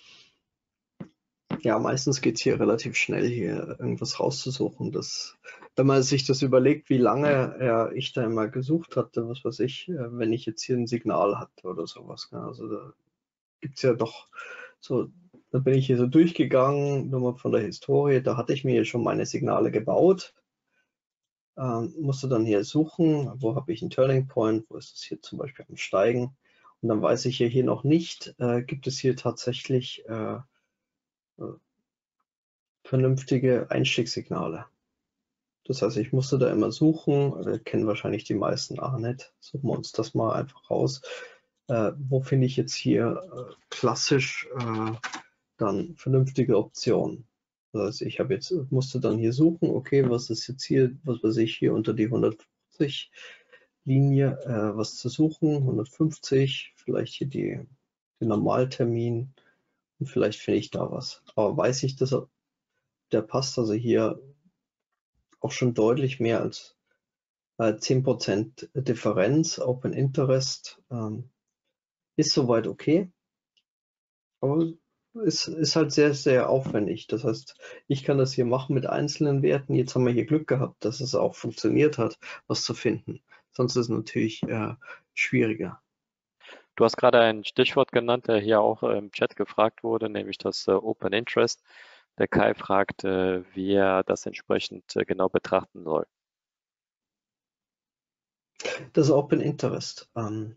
Ja, meistens geht es hier relativ schnell, hier irgendwas rauszusuchen. Wenn man sich das überlegt, wie lange ich da immer gesucht hatte, was weiß ich, wenn ich jetzt hier ein Signal hatte oder sowas. Also da gibt es ja doch so, da bin ich hier so durchgegangen, nur mal von der Historie, da hatte ich mir schon meine Signale gebaut, musste dann hier suchen, wo habe ich einen Turning Point, wo ist es hier zum Beispiel am Steigen. Und dann weiß ich hier noch nicht, gibt es hier tatsächlich vernünftige Einstiegssignale. Das heißt, ich musste da immer suchen, kennen wahrscheinlich die meisten nicht. Suchen wir uns das mal einfach raus. Wo finde ich jetzt hier klassisch dann vernünftige Optionen? Das heißt, musste dann hier suchen, okay, was ist jetzt hier, was weiß ich, hier unter die 150 Linie, was zu suchen, 150, vielleicht hier den Normaltermin und vielleicht finde ich da was. Aber weiß ich, dass der passt, also hier auch schon deutlich mehr als 10% Differenz, Open Interest ist soweit okay, aber es ist halt sehr, sehr aufwendig. Das heißt, ich kann das hier machen mit einzelnen Werten. Jetzt haben wir hier Glück gehabt, dass es auch funktioniert hat, was zu finden. Sonst ist es natürlich schwieriger. Du hast gerade ein Stichwort genannt, der hier auch im Chat gefragt wurde, nämlich das Open Interest. Der Kai fragt, wie er das entsprechend genau betrachten soll. Das Open Interest.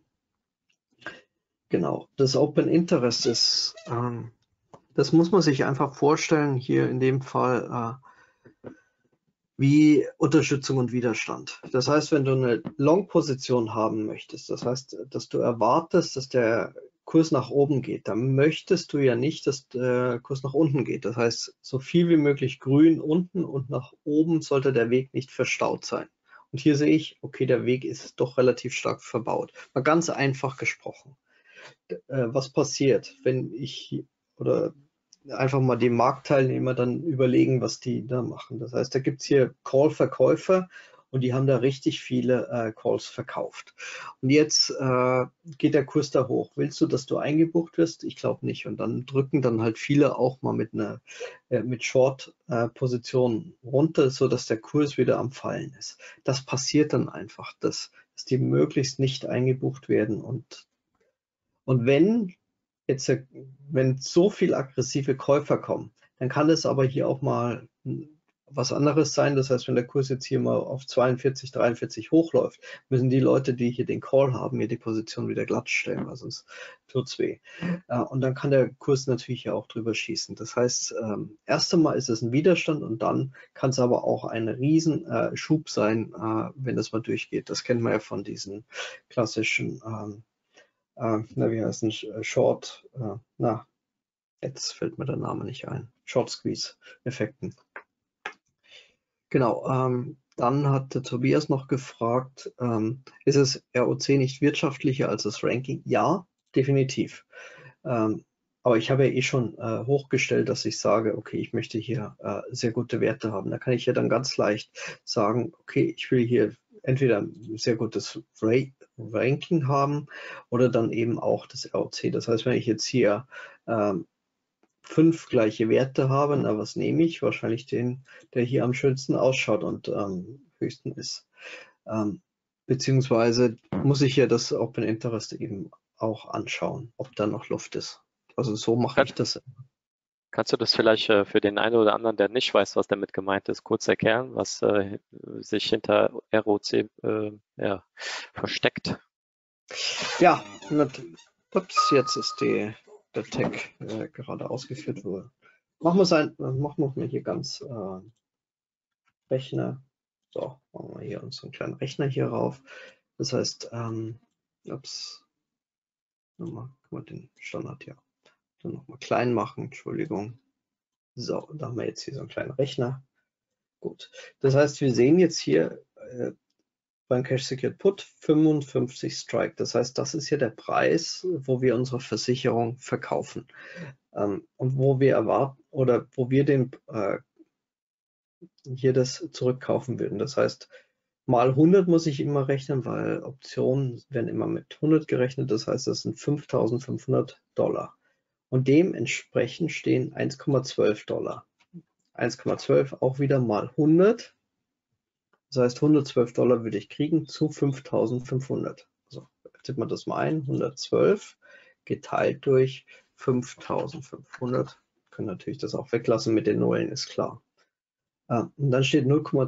Genau, das Open Interest ist, das muss man sich einfach vorstellen, hier in dem Fall wie Unterstützung und Widerstand. Das heißt, wenn du eine Long-Position haben möchtest, das heißt, dass du erwartest, dass der Kurs nach oben geht, dann möchtest du ja nicht, dass der Kurs nach unten geht. Das heißt, so viel wie möglich grün unten und nach oben sollte der Weg nicht verstaut sein. Und hier sehe ich, okay, der Weg ist doch relativ stark verbaut. Mal ganz einfach gesprochen. Was passiert, wenn ich oder einfach mal die Marktteilnehmer dann überlegen, was die da machen. Das heißt, da gibt es hier Call-Verkäufer und die haben da richtig viele Calls verkauft. Und jetzt geht der Kurs da hoch. Willst du, dass du eingebucht wirst? Ich glaube nicht. Und dann drücken dann halt viele auch mal mit Short-Positionen runter, sodass der Kurs wieder am Fallen ist. Das passiert dann einfach, dass die möglichst nicht eingebucht werden und wenn so viel aggressive Käufer kommen, dann kann es aber hier auch mal was anderes sein. Das heißt, wenn der Kurs jetzt hier mal auf 42, 43 hochläuft, müssen die Leute, die hier den Call haben, mir die Position wieder glatt stellen, weil sonst tut es weh. Und dann kann der Kurs natürlich ja auch drüber schießen. Das heißt, erst einmal ist es ein Widerstand und dann kann es aber auch ein Riesenschub sein, wenn das mal durchgeht. Das kennt man ja von diesen klassischen wie heißt es, Jetzt fällt mir der Name nicht ein. Short Squeeze Effekten. Genau, dann hatte Tobias noch gefragt, ist es ROC nicht wirtschaftlicher als das Ranking? Ja, definitiv. Aber ich habe ja eh schon hochgestellt, dass ich sage, okay, ich möchte hier sehr gute Werte haben. Da kann ich ja dann ganz leicht sagen, okay, ich will hier entweder ein sehr gutes Ranking haben oder dann eben auch das ROC. Das heißt, wenn ich jetzt hier 5 gleiche Werte habe, na, was nehme ich? Wahrscheinlich den, der hier am schönsten ausschaut und höchsten ist. Beziehungsweise muss ich ja das Open Interest eben auch anschauen, ob da noch Luft ist. Also so mache ich das. Kannst du das vielleicht für den einen oder anderen, der nicht weiß, was damit gemeint ist, kurz erklären, was sich hinter ROC ja, versteckt? Ja, ups, jetzt ist der Tag gerade ausgeführt worden. Machen wir hier ganz Rechner. So, machen wir hier unseren kleinen Rechner hier rauf. Das heißt, ups, nochmal, können wir den Standard hier dann nochmal klein machen, Entschuldigung. So, da haben wir jetzt hier so einen kleinen Rechner. Gut, das heißt, wir sehen jetzt hier beim Cash Secured Put 55 Strike. Das heißt, das ist hier der Preis, wo wir unsere Versicherung verkaufen und wo wir erwarten oder wo wir den hier das zurückkaufen würden. Das heißt, mal 100 muss ich immer rechnen, weil Optionen werden immer mit 100 gerechnet. Das heißt, das sind 5.500 $. Und dementsprechend stehen 1,12 $. 1,12 auch wieder mal 100. Das heißt, 112 $ würde ich kriegen zu 5.500. Also tippt man das mal ein, 112 geteilt durch 5.500. Können natürlich das auch weglassen mit den Nullen, ist klar. Und dann steht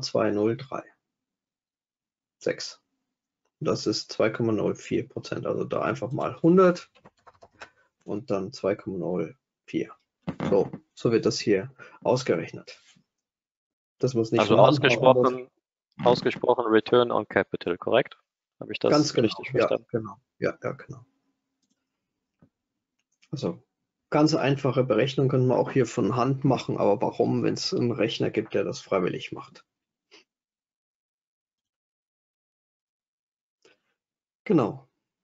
0,2036. Das ist 2,04%. Also da einfach mal 100 und dann 2,04. So wird das hier ausgerechnet. Das muss nicht Also von Hand machen. ausgesprochen Return on Capital, korrekt? Habe ich das Ganz genau. richtig verstanden? Ja, genau. Ja, genau. Also ganz einfache Berechnung können wir auch hier von Hand machen, aber warum, wenn es einen Rechner gibt, der das freiwillig macht? Genau.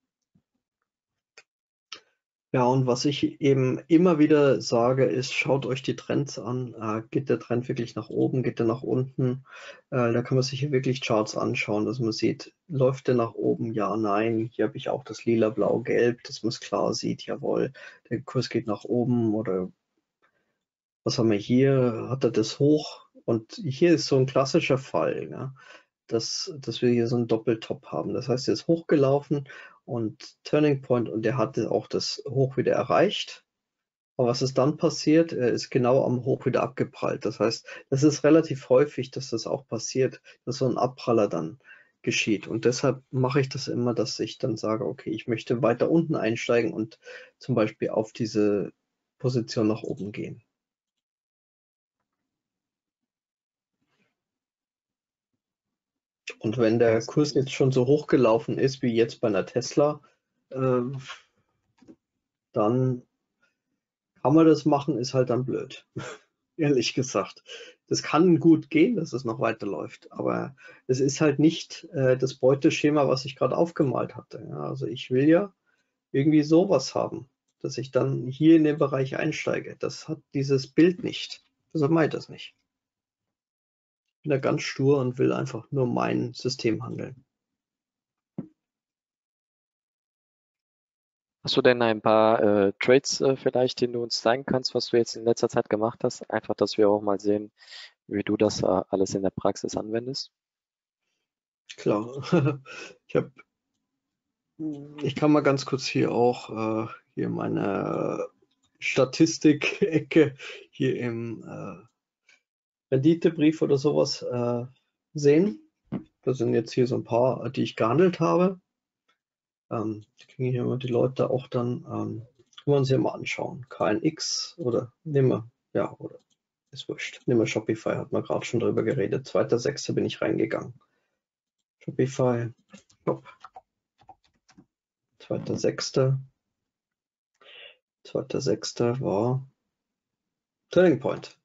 Ja, und was ich eben immer wieder sage, ist, schaut euch die Trends an. Geht der Trend wirklich nach oben, geht der nach unten? Da kann man sich hier wirklich Charts anschauen, dass man sieht, läuft der nach oben? Ja, nein. Hier habe ich auch das lila, blau, gelb, dass man es klar sieht. Jawohl, der Kurs geht nach oben. Oder was haben wir hier? Hat er das hoch? Und hier ist so ein klassischer Fall, ja, dass wir hier so einen Doppeltop haben. Das heißt, er ist hochgelaufen und Turning Point und der hatte auch das Hoch wieder erreicht. Aber was ist dann passiert? Er ist genau am Hoch wieder abgeprallt. Das heißt, das ist relativ häufig, dass das auch passiert, dass so ein Abpraller dann geschieht. Und deshalb mache ich das immer, dass ich dann sage, okay, ich möchte weiter unten einsteigen und zum Beispiel auf diese Position nach oben gehen. Und wenn der Kurs jetzt schon so hoch gelaufen ist wie jetzt bei einer Tesla, dann kann man das machen, ist halt dann blöd. Ehrlich gesagt. Das kann gut gehen, dass es noch weiterläuft, aber es ist halt nicht das Beuteschema, was ich gerade aufgemalt hatte. Ja, also ich will ja irgendwie sowas haben, dass ich dann hier in den Bereich einsteige. Das hat dieses Bild nicht. Deshalb mache ich das nicht. Ich bin da ganz stur und will einfach nur mein System handeln. Hast du denn ein paar Trades vielleicht, die du uns zeigen kannst, was du jetzt in letzter Zeit gemacht hast? Einfach, dass wir auch mal sehen, wie du das alles in der Praxis anwendest. Klar. Ich habe Ich kann mal ganz kurz hier auch hier meine Statistik-Ecke hier im Renditebrief oder sowas sehen. Das sind jetzt hier so ein paar, die ich gehandelt habe. Die kriegen hier immer die Leute auch dann, können wir uns hier mal anschauen. KNX oder nehmen wir, ja, oder ist wurscht. Nehmen wir Shopify, hat man gerade schon drüber geredet. 2.6. bin ich reingegangen. Shopify, Shop. 2.6. 2.6. war Turning Point.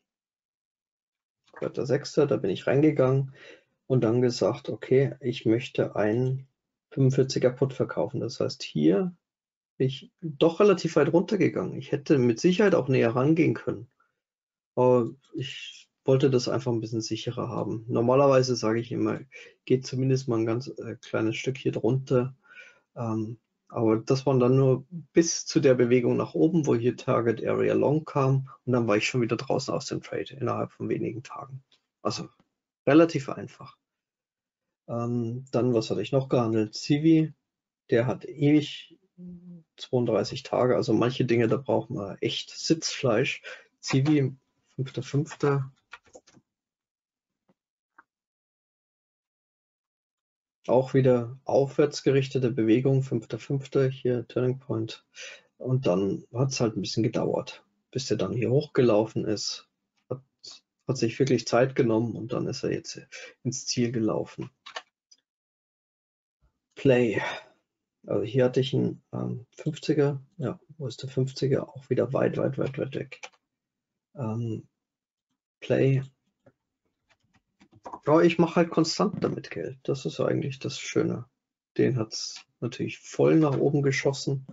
2.6., da bin ich reingegangen und dann gesagt, okay, ich möchte einen 45er Put verkaufen. Das heißt, hier bin ich doch relativ weit runtergegangen. Ich hätte mit Sicherheit auch näher rangehen können. Aber ich wollte das einfach ein bisschen sicherer haben. Normalerweise sage ich immer, geht zumindest mal ein ganz kleines Stück hier drunter. Aber das waren dann nur bis zu der Bewegung nach oben, wo hier Target Area Long kam. Und dann war ich schon wieder draußen aus dem Trade innerhalb von wenigen Tagen. Also relativ einfach. Dann, was hatte ich noch gehandelt? Civi, der hat ewig 32 Tage. Also manche Dinge, da braucht man echt Sitzfleisch. Civi, 5.5. Auch wieder aufwärts gerichtete Bewegung, 5.5. hier Turning Point. Und dann hat es halt ein bisschen gedauert, bis der dann hier hochgelaufen ist. Hat sich wirklich Zeit genommen und dann ist er jetzt ins Ziel gelaufen. Play. Also hier hatte ich einen 50er. Ja, wo ist der 50er? Auch wieder weit weg. Play. Ja, ich mache halt konstant damit Geld. Das ist eigentlich das Schöne. Den hat es natürlich voll nach oben geschossen.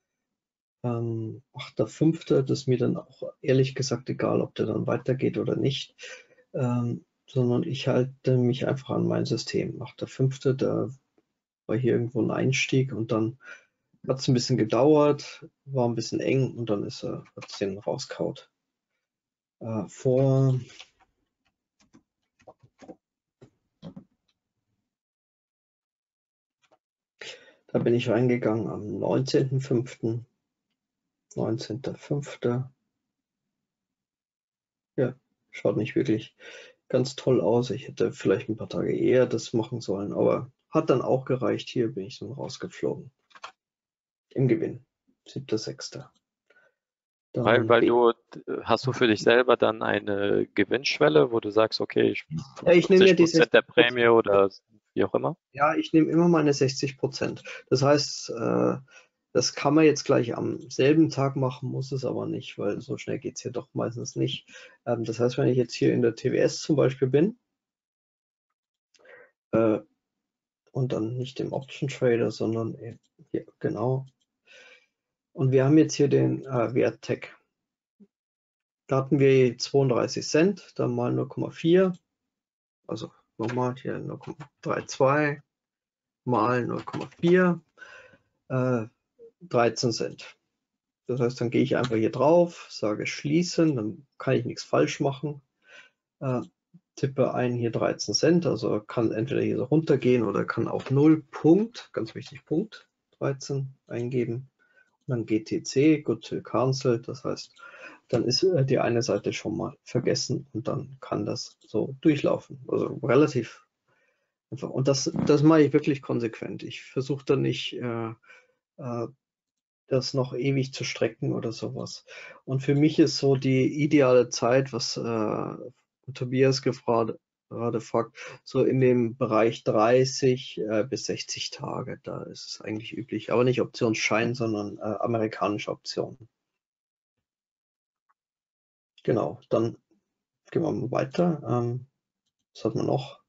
8.5., das ist mir dann auch ehrlich gesagt egal, ob der dann weitergeht oder nicht, sondern ich halte mich einfach an mein System. 8.5., da war hier irgendwo ein Einstieg und dann hat es ein bisschen gedauert, war ein bisschen eng und dann hat es den rauskaut. Da bin ich reingegangen am 19.5. 19.5. Ja, schaut nicht wirklich ganz toll aus. Ich hätte vielleicht ein paar Tage eher das machen sollen, aber hat dann auch gereicht. Hier bin ich dann rausgeflogen. Im Gewinn. 7.6. Weil, hast du für dich selber dann eine Gewinnschwelle, wo du sagst, okay, Ja, ich nehme ja die 50% der 60%. Prämie oder wie auch immer? Ja, ich nehme immer meine 60%. Das heißt, das kann man jetzt gleich am selben Tag machen, muss es aber nicht, weil so schnell geht es hier doch meistens nicht. Das heißt, wenn ich jetzt hier in der TWS zum Beispiel bin und dann nicht im Option Trader, sondern hier, genau. Und wir haben jetzt hier den Wert-Tag. Da hatten wir 32 Cent, dann mal 0,4, also nochmal hier 0,32 mal 0,4, 13 Cent. Das heißt, dann gehe ich einfach hier drauf, sage schließen, dann kann ich nichts falsch machen. Tippe ein hier 13 Cent, also kann entweder hier so runtergehen oder kann auf 0 Punkt, ganz wichtig, Punkt 13 eingeben. Und dann GTC, Good to Cancel, das heißt, dann ist die eine Seite schon mal vergessen und dann kann das so durchlaufen. Also relativ einfach. Und das mache ich wirklich konsequent. Ich versuche dann nicht das noch ewig zu strecken oder sowas. Und für mich ist so die ideale Zeit, was Tobias gerade fragt, so in dem Bereich 30 bis 60 Tage. Da ist es eigentlich üblich. Aber nicht Optionsschein, sondern amerikanische Optionen. Genau, dann gehen wir mal weiter. Was hat man noch?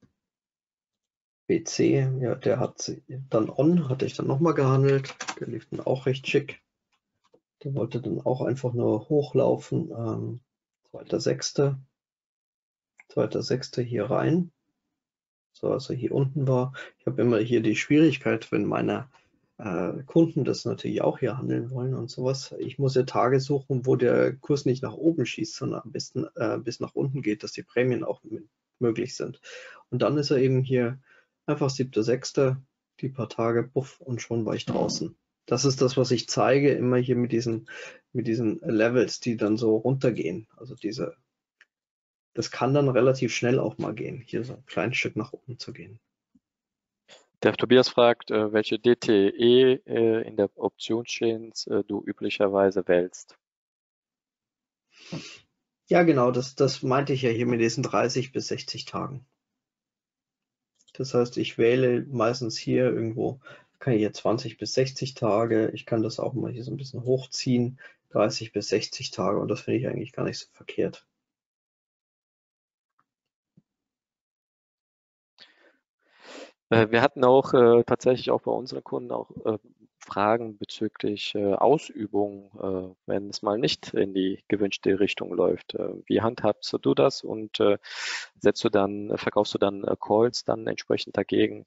BC, ja, der hat dann hatte ich dann nochmal gehandelt. Der lief dann auch recht schick. Der wollte dann auch einfach nur hochlaufen. 2.6. 2.6. hier rein. So, also hier unten war. Ich habe immer hier die Schwierigkeit, wenn meine Kunden das natürlich auch hier handeln wollen und sowas. Ich muss ja Tage suchen, wo der Kurs nicht nach oben schießt, sondern am besten bis nach unten geht, dass die Prämien auch möglich sind. Und dann ist er eben hier einfach 7.6., die paar Tage, puff, und schon war ich draußen. Das ist das, was ich zeige, immer hier mit diesen Levels, die dann so runtergehen. Also das kann dann relativ schnell auch mal gehen, hier so ein kleines Stück nach oben zu gehen. Der Tobias fragt, welche DTE in der Optionschains du üblicherweise wählst. Ja, genau, das meinte ich ja hier mit diesen 30 bis 60 Tagen. Das heißt, ich wähle meistens hier irgendwo, kann ich hier 20 bis 60 Tage, ich kann das auch mal hier so ein bisschen hochziehen. 30 bis 60 Tage und das finde ich eigentlich gar nicht so verkehrt. Wir hatten auch tatsächlich auch bei unseren Kunden auch Fragen bezüglich Ausübung, wenn es mal nicht in die gewünschte Richtung läuft. Wie handhabst du das und verkaufst du dann Calls dann entsprechend dagegen?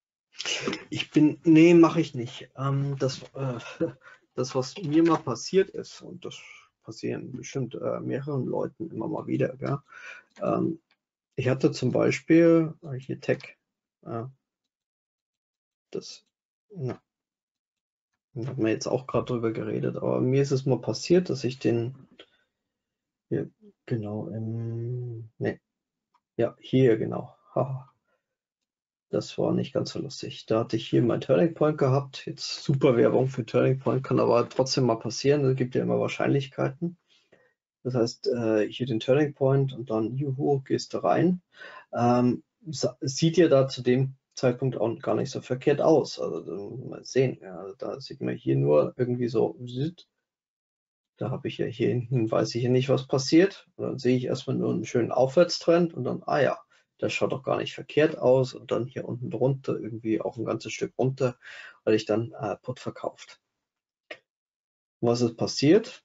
Nee, mache ich nicht. Das, was mir mal passiert ist, und das passieren bestimmt mehreren Leuten immer mal wieder, gell? Ich hatte zum Beispiel hier Tech, äh, das, ja, da haben wir jetzt auch gerade drüber geredet, aber mir ist es mal passiert, dass ich hier, genau, nee, ja, hier, genau, haha, das war nicht ganz so lustig. Da hatte ich hier mein Turning Point gehabt, jetzt super Werbung für Turning Point, kann aber trotzdem mal passieren, es gibt ja immer Wahrscheinlichkeiten. Das heißt, hier den Turning Point und dann, juhu, gehst du rein. Sieht ja da zu dem Zeitpunkt auch gar nicht so verkehrt aus. Also mal sehen, ja, also da sieht man hier nur irgendwie so, da habe ich ja hier hinten, weiß ich ja nicht, was passiert. Und dann sehe ich erstmal nur einen schönen Aufwärtstrend und dann, ah ja, das schaut doch gar nicht verkehrt aus. Und dann hier unten drunter irgendwie auch ein ganzes Stück runter, weil ich dann Put verkauft. Was ist passiert?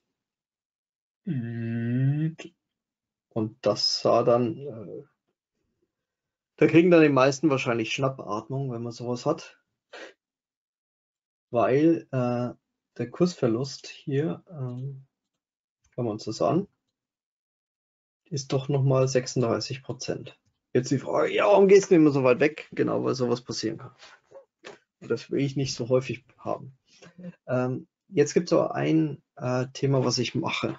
Und das sah dann da kriegen dann die meisten wahrscheinlich Schnappatmung, wenn man sowas hat, weil der Kursverlust hier, schauen wir uns das an, ist doch nochmal 36%. Jetzt die Frage, ja, warum gehst du immer so weit weg? Genau, weil sowas passieren kann. Und das will ich nicht so häufig haben. Jetzt gibt es aber ein Thema, was ich mache.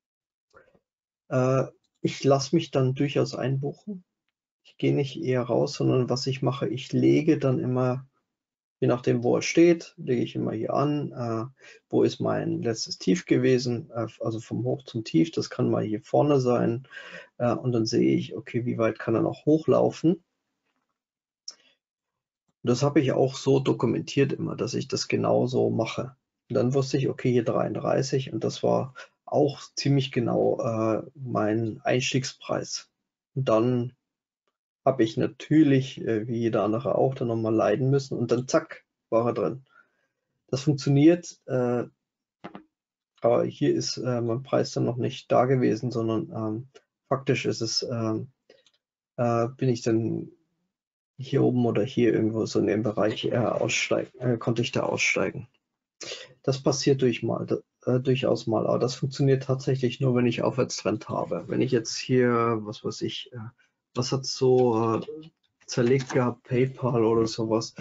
Ich lasse mich dann durchaus einbuchen. Ich gehe nicht eher raus, sondern was ich mache, ich lege dann immer, je nachdem, wo er steht, lege ich immer hier an, wo ist mein letztes Tief gewesen, also vom Hoch zum Tief, das kann mal hier vorne sein, und dann sehe ich, okay, wie weit kann er noch hochlaufen. Und das habe ich auch so dokumentiert immer, dass ich das genau so mache. Und dann wusste ich, okay, hier 33 und das war auch ziemlich genau mein Einstiegspreis. Und dann habe ich natürlich, wie jeder andere auch, dann nochmal leiden müssen und dann zack, war er drin. Das funktioniert, aber hier ist mein Preis dann noch nicht da gewesen, sondern faktisch ist es, bin ich dann hier oben oder hier irgendwo so in dem Bereich aussteigen, konnte ich da aussteigen. Das passiert durchaus mal, aber das funktioniert tatsächlich nur, wenn ich Aufwärtstrend habe. Wenn ich jetzt hier, was weiß ich, was hat so zerlegt gehabt, PayPal oder sowas,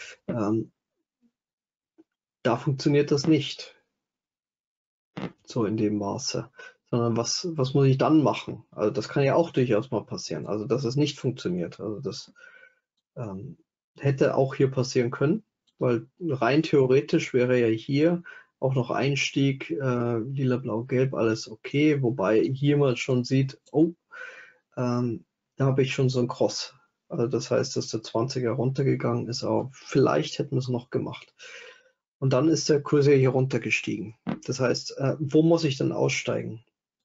da funktioniert das nicht so in dem Maße. Sondern was muss ich dann machen? Also das kann ja auch durchaus mal passieren. Also dass es nicht funktioniert. Also das hätte auch hier passieren können, weil rein theoretisch wäre ja hier auch noch Einstieg, lila, blau, gelb, alles okay. Wobei hier man schon sieht, oh, da habe ich schon so ein Cross. Also das heißt, dass der 20er runtergegangen ist, aber vielleicht hätten wir es noch gemacht. Und dann ist der Kurs ja hier runtergestiegen. Das heißt, wo muss ich denn aussteigen?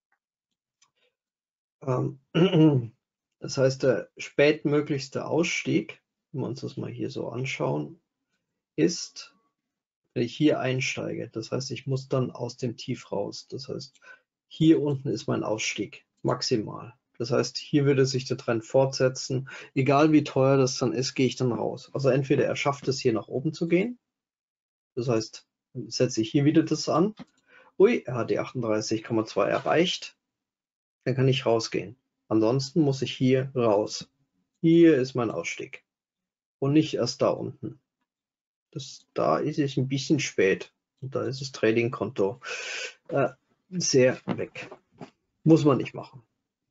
Das heißt, der spätmöglichste Ausstieg, wenn wir uns das mal hier so anschauen, ist, wenn ich hier einsteige. Das heißt, ich muss dann aus dem Tief raus. Das heißt, hier unten ist mein Ausstieg maximal. Das heißt, hier würde sich der Trend fortsetzen. Egal wie teuer das dann ist, gehe ich dann raus. Also entweder er schafft es hier nach oben zu gehen. Das heißt, setze ich hier wieder das an. Ui, er hat die 38,2 erreicht. Dann kann ich rausgehen. Ansonsten muss ich hier raus. Hier ist mein Ausstieg. Und nicht erst da unten. Da ist es ein bisschen spät. Und da ist das Trading-Konto sehr weg. Muss man nicht machen.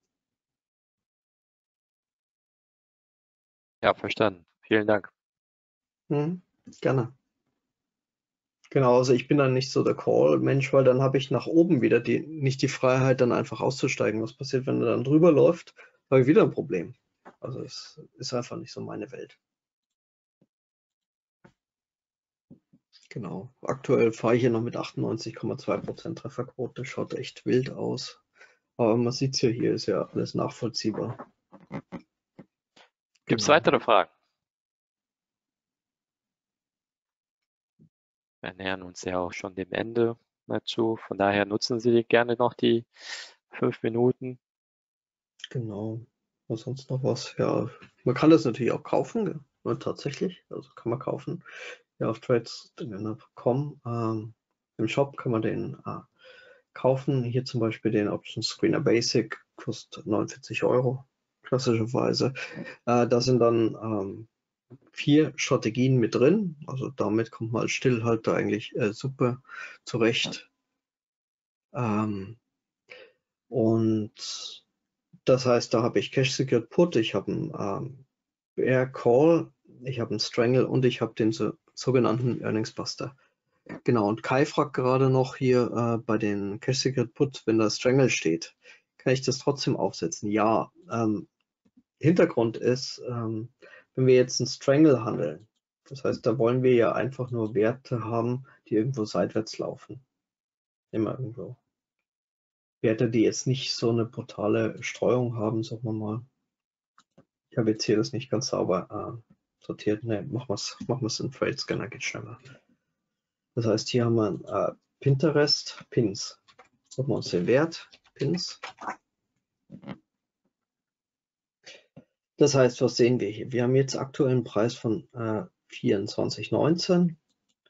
Ja, verstanden. Vielen Dank. Gerne. Genau, also ich bin dann nicht so der Call-Mensch, weil dann habe ich nach oben wieder nicht die Freiheit, dann einfach auszusteigen. Was passiert, wenn er dann drüber läuft? Habe ich wieder ein Problem. Also es ist einfach nicht so meine Welt. Genau. Aktuell fahre ich hier noch mit 98,2% Trefferquote. Schaut echt wild aus. Aber man sieht es ja hier, ist ja alles nachvollziehbar. Gibt es Genau. weitere Fragen? Wir nähern uns ja auch schon dem Ende dazu. Von daher nutzen Sie gerne noch die 5 Minuten. Genau. Was sonst noch was? Ja, man kann das natürlich auch kaufen, gell? Und tatsächlich, also kann man kaufen. Ja, auf trades.com. Im Shop kann man den kaufen. Hier zum Beispiel den Option Screener Basic, kostet 49 €, klassischerweise. Da sind dann 4 Strategien mit drin. Also damit kommt man als Stillhalter eigentlich super zurecht. Und das heißt, da habe ich Cash Secured Put, ich habe einen Bear Call, ich habe einen Strangle und ich habe den sogenannten Earnings Buster. Genau, und Kai fragt gerade noch hier bei den Cash Secured Put, wenn da Strangle steht, kann ich das trotzdem aufsetzen? Ja, Hintergrund ist, wenn wir jetzt einen Strangle handeln, das heißt, da wollen wir ja einfach nur Werte haben, die irgendwo seitwärts laufen. Immer irgendwo. Werte, die jetzt nicht so eine brutale Streuung haben, sagen wir mal. Ich habe jetzt hier das nicht ganz sauber sortiert. Ne, machen wir es in Trade Scanner, geht schneller. Das heißt, hier haben wir Pinterest, Pins. Suchen wir uns den Wert, Pins. Das heißt, was sehen wir hier? Wir haben jetzt aktuell einen Preis von 24,19.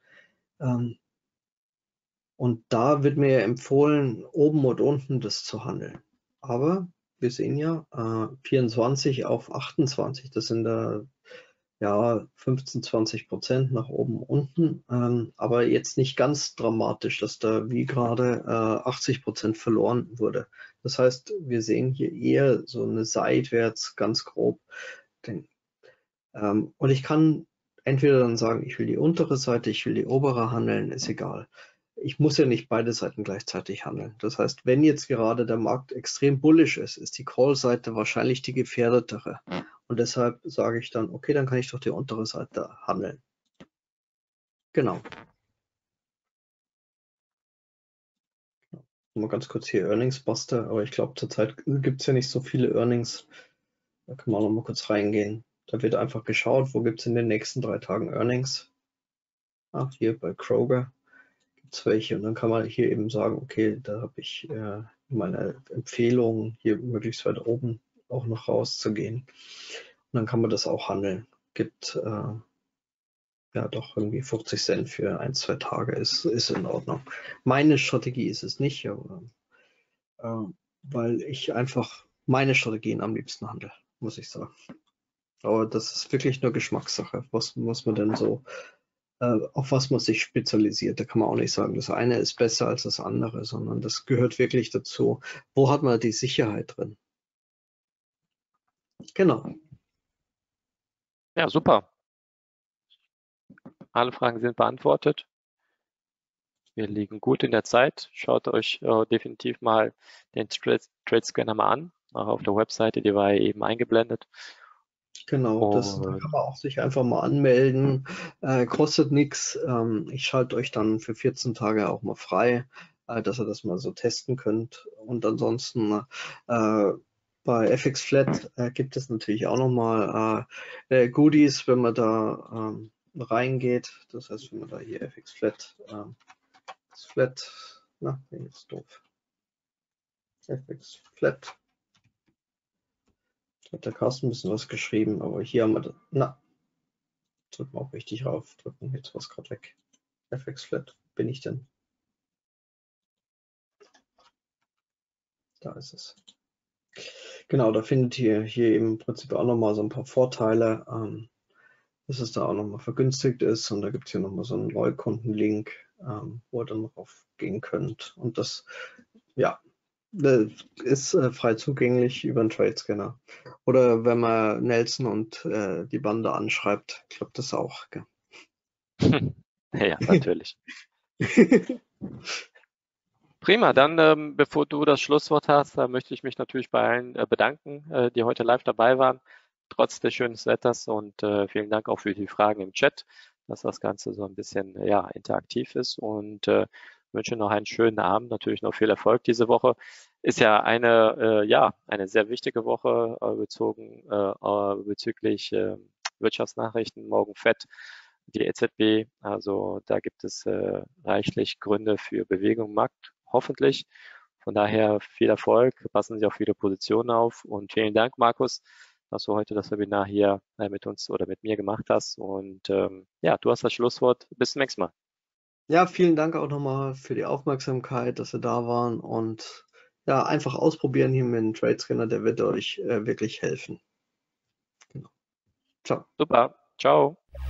Und da wird mir empfohlen, oben und unten das zu handeln. Aber wir sehen ja 24 auf 28, das sind da ja 15-20% nach oben, unten, aber jetzt nicht ganz dramatisch, dass da wie gerade 80% verloren wurde. Das heißt, wir sehen hier eher so eine seitwärts ganz grob. Und ich kann entweder dann sagen, ich will die untere Seite, ich will die obere handeln, ist egal. Ich muss ja nicht beide Seiten gleichzeitig handeln. Das heißt, wenn jetzt gerade der Markt extrem bullish ist, ist die Call-Seite wahrscheinlich die gefährdetere. Und deshalb sage ich dann, okay, dann kann ich doch die untere Seite handeln. Genau. Mal ganz kurz hier Earnings Buster, aber ich glaube, zurzeit gibt es ja nicht so viele Earnings. Da kann man auch noch mal kurz reingehen. Da wird einfach geschaut, wo gibt es in den nächsten 3 Tagen Earnings. Hier bei Kroger gibt es welche und dann kann man hier eben sagen, okay, da habe ich meine Empfehlung, hier möglichst weit oben auch noch rauszugehen. Und dann kann man das auch handeln. Gibt ja doch irgendwie 50 Cent für 1, 2 Tage ist in Ordnung. Meine Strategie ist es nicht, aber, weil ich einfach meine Strategien am liebsten handle, muss ich sagen. Aber das ist wirklich nur Geschmackssache. Was muss man denn so, auf was man sich spezialisiert? Da kann man auch nicht sagen, das eine ist besser als das andere, sondern das gehört wirklich dazu. Wo hat man die Sicherheit drin? Genau. Ja, super. Alle Fragen sind beantwortet. Wir liegen gut in der Zeit. Schaut euch definitiv mal den Trade Scanner mal an. Auch auf der Webseite, die war ja eben eingeblendet. Genau, da kann man auch sich einfach mal anmelden. Kostet nichts. Ich schalte euch dann für 14 Tage auch mal frei, dass ihr das mal so testen könnt. Und ansonsten bei FX Flat gibt es natürlich auch nochmal Goodies, wenn man da reingeht. Das heißt, wenn man da hier FX Flat, na, nee, jetzt doof. FX Flat. Hat der Carsten ein bisschen was geschrieben, aber hier haben wir, drücken wir auch richtig rauf, drücken, jetzt war es gerade weg. FX Flat, bin ich denn? Da ist es. Genau, da findet ihr hier im Prinzip auch nochmal so ein paar Vorteile, dass es da auch nochmal vergünstigt ist und da gibt es hier nochmal so einen Neukundenlink, wo ihr dann drauf gehen könnt und das, ja, ist frei zugänglich über einen Trade Scanner. Oder wenn man Nelson und die Bande anschreibt, klappt das auch. Gell? Ja, natürlich. Prima, dann bevor du das Schlusswort hast, möchte ich mich natürlich bei allen bedanken, die heute live dabei waren, trotz des schönen Wetters und vielen Dank auch für die Fragen im Chat. dass das Ganze so ein bisschen ja, interaktiv ist und wünsche noch einen schönen Abend, natürlich noch viel Erfolg diese Woche. Ist ja eine sehr wichtige Woche bezüglich Wirtschaftsnachrichten, morgen FED, die EZB. Also da gibt es reichlich Gründe für Bewegung im Markt, hoffentlich. Von daher viel Erfolg, passen Sie auf Ihre Positionen auf und vielen Dank, Markus, dass du heute das Webinar hier mit uns oder mit mir gemacht hast. Und ja, du hast das Schlusswort. Bis zum nächsten Mal. Ja, vielen Dank auch nochmal für die Aufmerksamkeit, dass Sie da waren und ja, einfach ausprobieren hier mit dem Trade Scanner, der wird euch wirklich helfen. Genau. Ciao. Super, ciao.